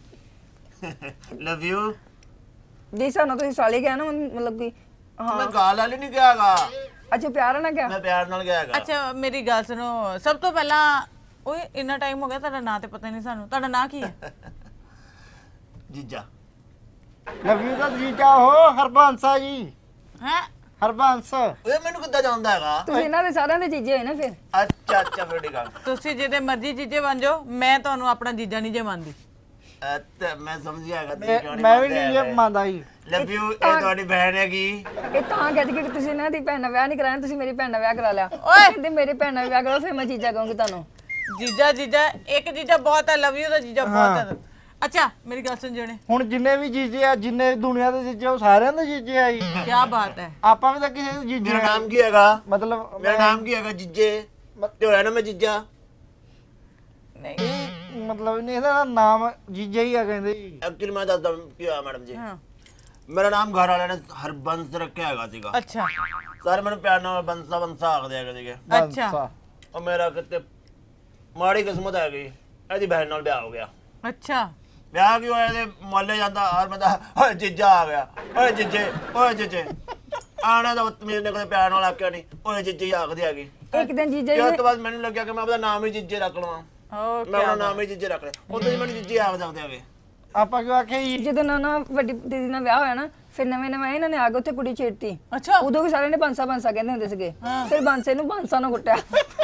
D: ਲਵ ਯੂ।
B: ਜੀ ਸਾਨੂੰ ਤੁਸੀਂ ਸਾਲੇ ਗਿਆ ਨਾ ਮਤਲਬ ਕਿ
D: ਮੈਂ ਗਾਲ ਵਾਲੀ ਨਹੀਂ ਕਿਹਾਗਾ
B: ਅੱਛਾ ਪਿਆਰ ਨਾਲ ਗਿਆ।
D: ਮੈਂ ਪਿਆਰ ਨਾਲ ਕਿਹਾਗਾ।
A: ਅੱਛਾ ਮੇਰੀ ਗੱਲ ਸੁਣੋ ਸਭ ਤੋਂ ਪਹਿਲਾਂ ਓਏ ਇੰਨਾ ਟਾਈਮ ਹੋ ਗਿਆ ਤੁਹਾਡਾ ਨਾਂ ਤੇ ਪਤਾ ਨਹੀਂ ਸਾਨੂੰ ਤੁਹਾਡਾ ਨਾਂ ਕੀ ਹੈ?
D: ਜੀਜਾ।
C: ਲਵ ਯੂ ਦਾ ਜੀਜਾ ਹੋ ਹਰਬੰਸਾ ਜੀ।
A: ਹੈ
C: ਹਰਬੰਸ
D: ਓਏ ਮੈਨੂੰ ਕਿੱਦਾਂ ਜਾਣਦਾ ਹੈਗਾ?
B: ਤੁਸੀਂ ਇਹਨਾਂ ਦੇ ਸਾਰਿਆਂ ਦੇ ਜੀਜੇ ਹੋਏ ਨਾ ਫਿਰ।
D: ਅੱਛਾ ਬੇਟੀ ਗੱਲ
A: ਤੁਸੀਂ ਜਿਹਦੇ ਮਰਜ਼ੀ ਜੀਜੇ ਬਣ ਜਾਓ ਮੈਂ ਤੁਹਾਨੂੰ ਆਪਣਾ ਜੀਜਾ ਨਹੀਂ ਜੇ ਮੰਨਦੀ।
D: ਅੱਛਾ ਮੈਂ ਸਮਝਿਆ ਹੈਗਾ
C: ਮੈਂ ਵੀ ਨਹੀਂ ਇਹ ਮੰਨਦਾ ਜੀ।
D: ਲਵ ਯੂ ਇਹ ਤੁਹਾਡੀ ਭੈਣ ਹੈਗੀ।
B: ਇਹ ਤਾਂ ਕਹਿੰਦੇ ਕਿ ਤੁਸੀਂ ਇਹਨਾਂ ਦੀ ਭੈਣ ਨਾਲ ਵਿਆਹ ਨਹੀਂ ਕਰਾਇਆ ਤੁਸੀਂ ਮੇਰੀ ਭੈਣ ਨਾਲ ਵਿਆਹ ਕਰਾ ਲਿਆ।
A: ਓਏ
B: ਕਹਿੰਦੇ ਮੇਰੇ ਭੈਣ ਨਾਲ ਵਿਆਹ ਕਰੋ ਫਿਰ ਮੈਂ ਜੀਜਾ ਕਹੂੰਗੀ ਤੁਹਾਨੂੰ।
A: ਜੀਜਾ ਇੱਕ ਜੀਜਾ ਬਹੁਤ ਹੈ ਲਵ ਯੂ ਦਾ ਜੀਜਾ ਬਹੁਤ ਹੈ। ਅੱਛਾ ਮੇਰੀ ਗੱਲ ਸੁਣ ਜਣੇ
C: ਹੁਣ ਜਿੰਨੇ ਵੀ ਜੀਜੇ ਆ ਜਿੰਨੇ ਦੁਨੀਆ ਦੇ ਜੀਜੇ ਉਹ ਸਾਰਿਆਂ ਦੇ ਜੀਜੇ ਆ ਜੀ।
A: ਕੀ ਬਾਤ ਹੈ।
C: ਆਪਾਂ ਵੀ ਤਾਂ ਕਿਸੇ ਦੇ ਜੀਜੇ
D: ਮੇਰਾ ਨਾਮ ਕੀ ਹੈਗਾ?
C: ਮਤਲਬ
D: ਮੇਰਾ ਨਾਮ ਕੀ ਹੈਗਾ? ਜੀਜੇ ਤੇ ਹੋਇਆ ਨਾ ਮੈਂ ਜੀਜਾ।
A: ਨਹੀਂ
C: ਮਤਲਬ ਨਹੀਂ, ਇਹਦਾ ਨਾਮ ਜੀਜਾ ਹੀ ਆ ਕਹਿੰਦੇ ਜੀ।
D: ਐਕਚੁਅਲੀ ਮੈਂ ਦੱਸਦਾ ਕੀ ਹੋਇਆ ਮੈਡਮ ਜੀ,
A: ਹਾਂ
D: ਮੇਰਾ ਨਾਮ ਘਰ ਵਾਲਿਆਂ ਨੇ ਹਰਬੰਸ ਰੱਖਿਆ ਹੈਗਾ ਸੀਗਾ।
A: ਅੱਛਾ
D: ਸਾਰੇ ਮੈਨੂੰ ਪਿਆਰ ਨਾਲ ਬੰਸਾ ਬੰਸਾ ਆਖਦੇ ਹੈਗੇ ਸੀਗੇ।
A: ਅੱਛਾ
D: ਉਹ ਮੇਰਾ ਕਿਤੇ ਮਾੜੀ ਕਿਸਮਤ ਹੈ ਗਈ, ਇਹਦੀ ਬਹਿਨ ਨਾਲ ਵਿਆਹ ਹੋ ਗਿਆ।
A: ਅੱਛਾ
D: ਵਿਆਹ ਕੀ ਹੋਇਆ, ਇਹਦੇ ਮੁਹੱਲੇ ਜਾਂਦਾ ਔਰ ਮੈਂ ਤਾਂ ਓਏ ਜੀਜਾ ਆ ਗਿਆ, ਓਏ ਜੀਜੇ ਓਏ ਜੀਜੇ ਆਣਾ ਦਾ ਮੇਰੇ ਨੇ ਕਦੇ ਪਿਆਰ ਨਾਲ ਆਖਿਆ ਨਹੀਂ, ਓਏ ਜੀਜੇ ਹੀ ਆਖਦੇ ਹੈਗੇ।
B: ਇੱਕ ਦਿਨ ਜੀਜਾ
D: ਉਸ ਤੋਂ ਬਾਅਦ ਮੈਨੂੰ ਲੱਗਿਆ ਕਿ ਮੈਂ ਆਪਦਾ ਨਾਮ ਹੀ ਜੀਜੇ ਰੱਖ ਲਵਾਂ, ਮੈਂ ਆਪਣਾ ਨਾਮ ਹੀ ਜੀਜੇ ਰੱਖ ਲਿਆ। ਉਦੋਂ ਹੀ ਮੈਨੂੰ ਜੀਜੇ ਆਖ ਸਕਦੇ ਹੈਗੇ।
C: ਆਪਾਂ ਕਿਉਂ ਆਖਿਆ ਜੀ?
B: ਜਦੋਂ ਨਾ ਵੱਡੀ ਦੀਦੀ ਨਾਲ ਵਿਆਹ ਹੋਇਆ ਨਾ, ਫਿਰ ਨਵੇਂ ਇਹਨਾਂ ਨੇ ਆ ਕੇ ਉੱਥੇ ਕੁੜੀ ਛੇੜਤੀ।
A: ਅੱਛਾ
B: ਉਦੋਂ ਵੀ ਸਾਰਿਆਂ ਨੇ ਬਾਂਸਾ ਬਾਂਸਾ ਕਹਿੰਦੇ ਹੁੰਦੇ ਸੀਗੇ, ਫਿਰ ਬਾਂਸੇ ਨੂੰ ਬਾਂਸਾ ਨਾਲ ਕੁੱਟਿਆ।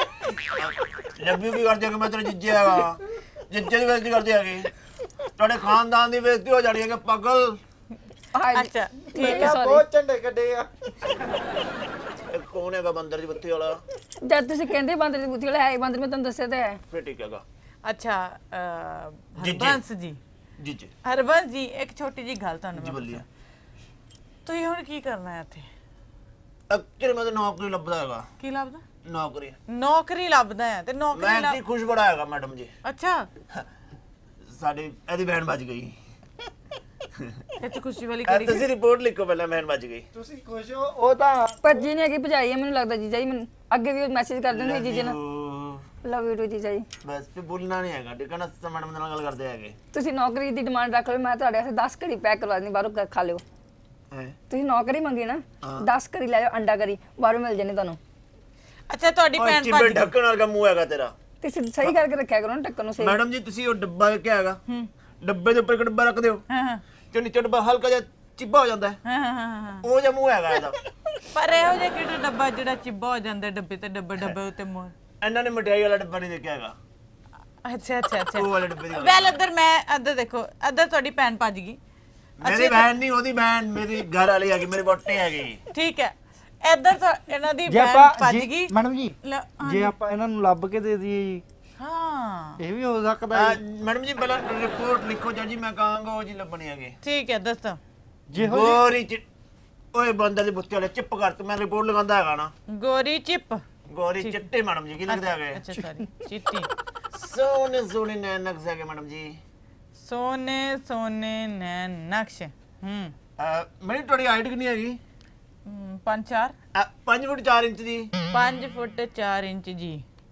D: ਲੱਭੀ ਕੀ ਕਰਦੇ ਕਿ ਮੈਂ ਤੇਰਾ ਜੀਜੇ ਹੈਗਾ, ਜੀਜੇ ਦੀ ਬੇਇੱਜ਼ਤੀ ਕਰਦੇ ਹੈਗੇ, ਤੁਹਾਡੇ ਖਾਨਦਾਨ ਦੀ ਬੇਇੱਜ਼ਤੀ ਹੋ ਜਾਣੀ ਹੈ ਕਿ ਪਾਗਲ।
A: ਅੱਛਾ ਠੀਕ ਹੈ
C: ਬਹੁਤ ਝੰਡੇ ਕੱਢੇ ਆ।
D: ਇਹ ਕੌਣ ਹੈਗਾ ਬੰਦਰ ਦੀ ਬੱਤੀ ਵਾਲਾ?
B: ਜਦ ਤੁਸੀਂ ਕਹਿੰਦੇ ਬਾਂਦਰ ਦੀ ਬੁੱਤੀ ਵਾਲਾ ਹੈ, ਬਾਂਦਰ ਮੈਂ ਤੁਹਾਨੂੰ ਦੱਸਿਆ ਤਾਂ ਹੈ।
D: ਫਿਰ ਠੀਕ ਹੈਗਾ।
A: ਅੱਛਾ ਹਰਬੰਸ ਜੀ,
D: ਜੀਜੇ
A: ਹਰਬੰਸ ਜੀ ਇੱਕ ਛੋਟੀ ਜੀ ਗੱਲ ਤੁਹਾਨੂੰ
D: ਜੀ
A: ਮੈਂ
D: ਬੋਲੀਏ।
A: ਤੁਸੀਂ ਹੁਣ ਕੀ ਕਰਨਾ ਹੈ ਇੱਥੇ?
D: ਐਕਚੁਅਲੀ ਮੈਂ ਤਾਂ ਨੌਕਰੀ ਲੱਭਦਾ ਹੈਗਾ।
A: ਕੀ ਲੱਭਦਾ?
D: ਨੌਕਰੀ
A: ਨੌਕਰੀ ਲੱਭਦਾ ਹੈ ਤੇ
D: ਮੈਂ
A: ਨੌਕਰੀ
D: ਇੱਥੇ ਖੁਸ਼ ਬੜਾ ਹੈਗਾ ਮੈਡਮ ਜੀ।
A: ਅੱਛਾ
D: ਸਾਡੀ ਇਹਦੀ ਬਹਿਨ ਵੱਜ ਗਈ।
A: ਇਹ ਤਾਂ ਖੁਸ਼ੀ ਵਾਲੀ ਕਰੀ
D: ਤੁਸੀਂ ਰਿਪੋਰਟ ਲਿਖੋ ਪਹਿਲਾਂ, ਬਹਿਨ ਵੱਜ ਗਈ।
C: ਤੁਸੀਂ ਖੁਸ਼ ਹੋ? ਉਹ ਤਾਂ
B: ਪਰ ਜੀ ਨੇ ਅੱਗੇ ਭਜਾਈ ਹੈ, ਮੈਨੂੰ ਲੱਗਦਾ ਜੀਜਾ ਜੀ ਮੈਨੂੰ ਅੱਗੇ ਵੀ ਮੈਸੇਜ ਕਰ ਦਿੰਦੇ ਸੀ ਜੀਜੇ ਨਾਲ, ਲਵ ਯੂ ਟੂ ਜੀਜਾ ਜੀ।
D: ਬਸ ਤੇ ਬੋਲਣਾ ਨਹੀਂ ਹੈਗਾ, ਠੀਕ ਹੈ ਨਾ? ਮੈਡਮ ਨਾਲ ਗੱਲ ਕਰਦੇ ਹੈਗੇ।
B: ਤੁਸੀਂ ਨੌਕਰੀ ਦੀ ਡਿਮਾਂਡ ਰੱਖ ਲਓ, ਮੈਂ ਤੁਹਾਡੇ ਵਾਸਤੇ 10 ਕਰੀ ਪੈਕ ਕਰਵਾ ਦਿੰਦੀ, ਬਾਹਰੋਂ ਖਾ ਲਿਓ। ਤੁਸੀਂ ਨੌਕਰੀ ਮੰਗੀ ਨਾ, 10 ਕਰੀ ਲੈ ਜਾਓ, ਅੰਡਾ ਕਰੀ ਬਾਹਰੋਂ ਮਿਲ ਜਾਣੇ ਤੁਹਾਨੂੰ।
A: ਅੱਛਾ ਤੁਹਾਡੀ ਭੈਣ
D: ਚਿੰਬੇ
A: ਭੱਜ
D: ਢੱਕਣ ਵਰਗਾ ਮੂੰਹ ਹੈਗਾ ਤੇਰਾ।
B: ਤੁਸੀਂ ਸਹੀ ਕਰਕੇ ਰੱਖਿਆ ਕਰੋ ਨਾ ਢੱਕਣ ਨੂੰ ਸਹੀ।
D: ਮੈਡਮ ਜੀ ਤੁਸੀਂ ਉਹ ਡੱਬਾ ਕਿਹਾ ਹੈਗਾ, ਡੱਬੇ ਦੇ ਉੱਪਰ ਇੱਕ ਡੱਬਾ ਰੱਖ ਦਿਓ,
A: ਹਾਂ
D: ਤੇ ਨੀਚੇ ਡੱਬਾ ਹਲਕਾ ਜਿਹਾ ਚਿੱਬਾ ਹੋ ਜਾਂਦਾ ਹੈ,
A: ਹਾਂ
D: ਉਹ ਜਿਹਾ ਮੂੰਹ ਹੈਗਾ ਇਹਦਾ।
A: ਪਰ ਇਹੋ ਜਿਹਾ ਕਿਹੜਾ ਡੱਬਾ ਜਿਹੜਾ ਚਿੱਬਾ ਹੋ ਜਾਂਦਾ ਡੱਬੇ ਤੇ ਡੱਬੇ ਉੱਤੇ ਮੋਰ?
D: ਇਹਨਾਂ ਨੇ ਮਠਿਆਈ ਵਾਲਾ ਡੱਬਾ ਨਹੀਂ ਦੇਖਿਆ ਹੈਗਾ,
A: ਅੱਛਾ ਅੱਛਾ ਅੱਛਾ
D: ਉਹ ਵਾਲੇ ਡੱਬੇ ਦੀ ਗੱਲ।
A: ਵੈਲ ਇੱਧਰ ਦੇਖੋ, ਇੱਧਰ ਤੁਹਾਡੀ ਭੈਣ ਭੱਜ ਗਈ।
D: ਮੇਰੀ ਬਹਿਨ ਨਹੀਂ, ਉਹਦੀ ਬਹਿਨ ਮੇਰੀ ਘਰ ਵਾਲੀ ਹੈਗੀ, ਮੇਰੇ ਵੋਟੇ ਹੈਗੇ।
A: ਠੀਕ ਹੈ, ਇੱਧਰ ਤਾਂ ਇਹਨਾਂ ਦੀ
C: ਜੇ
A: ਭੈਣ
C: ਆਪਾਂ
A: ਭੱਜ ਗਈ।
C: ਮੈਡਮ ਜੀ, ਜੇ ਆਪਾਂ ਇਹਨਾਂ ਨੂੰ ਲੱਭ ਕੇ ਦੇ ਦਈਏ ਜੀ,
A: ਹਾਂ
C: ਇਹ ਵੀ ਹੋ ਸਕਦਾ ਹੈ।
D: ਮੈਡਮ ਜੀ ਪਹਿਲਾਂ ਰਿਪੋਰਟ ਲਿਖੋ ਜੀ, ਮੈਂ ਕਹਾਂਗਾ ਉਹ ਜੀ ਲੱਭਣੇ ਹੈਗੇ।
A: ਠੀਕ ਹੈ ਦੱਸੋ।
C: ਜਿਹੋ
D: ਗੋਰੀ ਓਏ ਬੰਦਰ ਦੇ ਬੁੱਤੇ ਵਾਲੇ ਚਿੱਪ ਕਰ, ਤੂੰ ਮੈਂ ਰਿਪੋਰਟ ਲਗਾਉਂਦਾ ਹੈਗਾ ਨਾ।
A: ਗੋਰੀ ਚਿੱਪ,
D: ਗੋਰੀ ਚਿੱਟੇ ਮੈਡਮ ਜੀ, ਕੀ ਲਿਖਦੇ ਹੈਗੇ?
A: ਅੱਛਾ ਸੌਰੀ ਚਿੱਟੀ।
D: ਸੋਹਣੇ ਸੋਹਣੇ ਨੈਣਕ ਹੈਗੇ ਮੈਡਮ ਜੀ,
A: ਸੋਨੇ ਸੋਨੇ ਨੈਣ ਨਕਸ਼।
D: ਮੇਰੀ ਤੁਹਾਡੀ ਹਾਈਟ ਕਿੰਨੀ ਹੈਗੀ?
A: 5'4"
D: 5 ਫੁੱਟ 4 ਇੰਚ ਦੀ।
A: 5 ਫੁੱਟ 4 ਇੰਚ ਜੀ।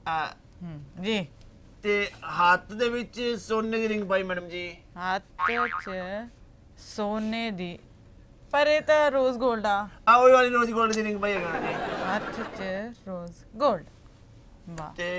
A: ਜੀ
D: ਤੇ ਹੱਥ ਦੇ ਵਿੱਚ ਸੋਨੇ ਦੀ ਰਿੰਗ ਪਾਈ ਮੈਡਮ ਜੀ।
A: ਹੱਥ 'ਚ ਸੋਨੇ ਦੀ, ਪਰ ਇਹ ਤਾਂ ਰੋਜ਼ 골ਡ ਆ।
D: ਉਹ ਵਾਲੀ ਰੋਜ਼ 골ਡ ਦੀ ਰਿੰਗ ਪਾਈ ਹੈਗਾ ਜੀ।
A: ਹੱਥ 'ਚ ਰੋਜ਼ 골ਡ। ਵਾਹ।
D: ਤੇ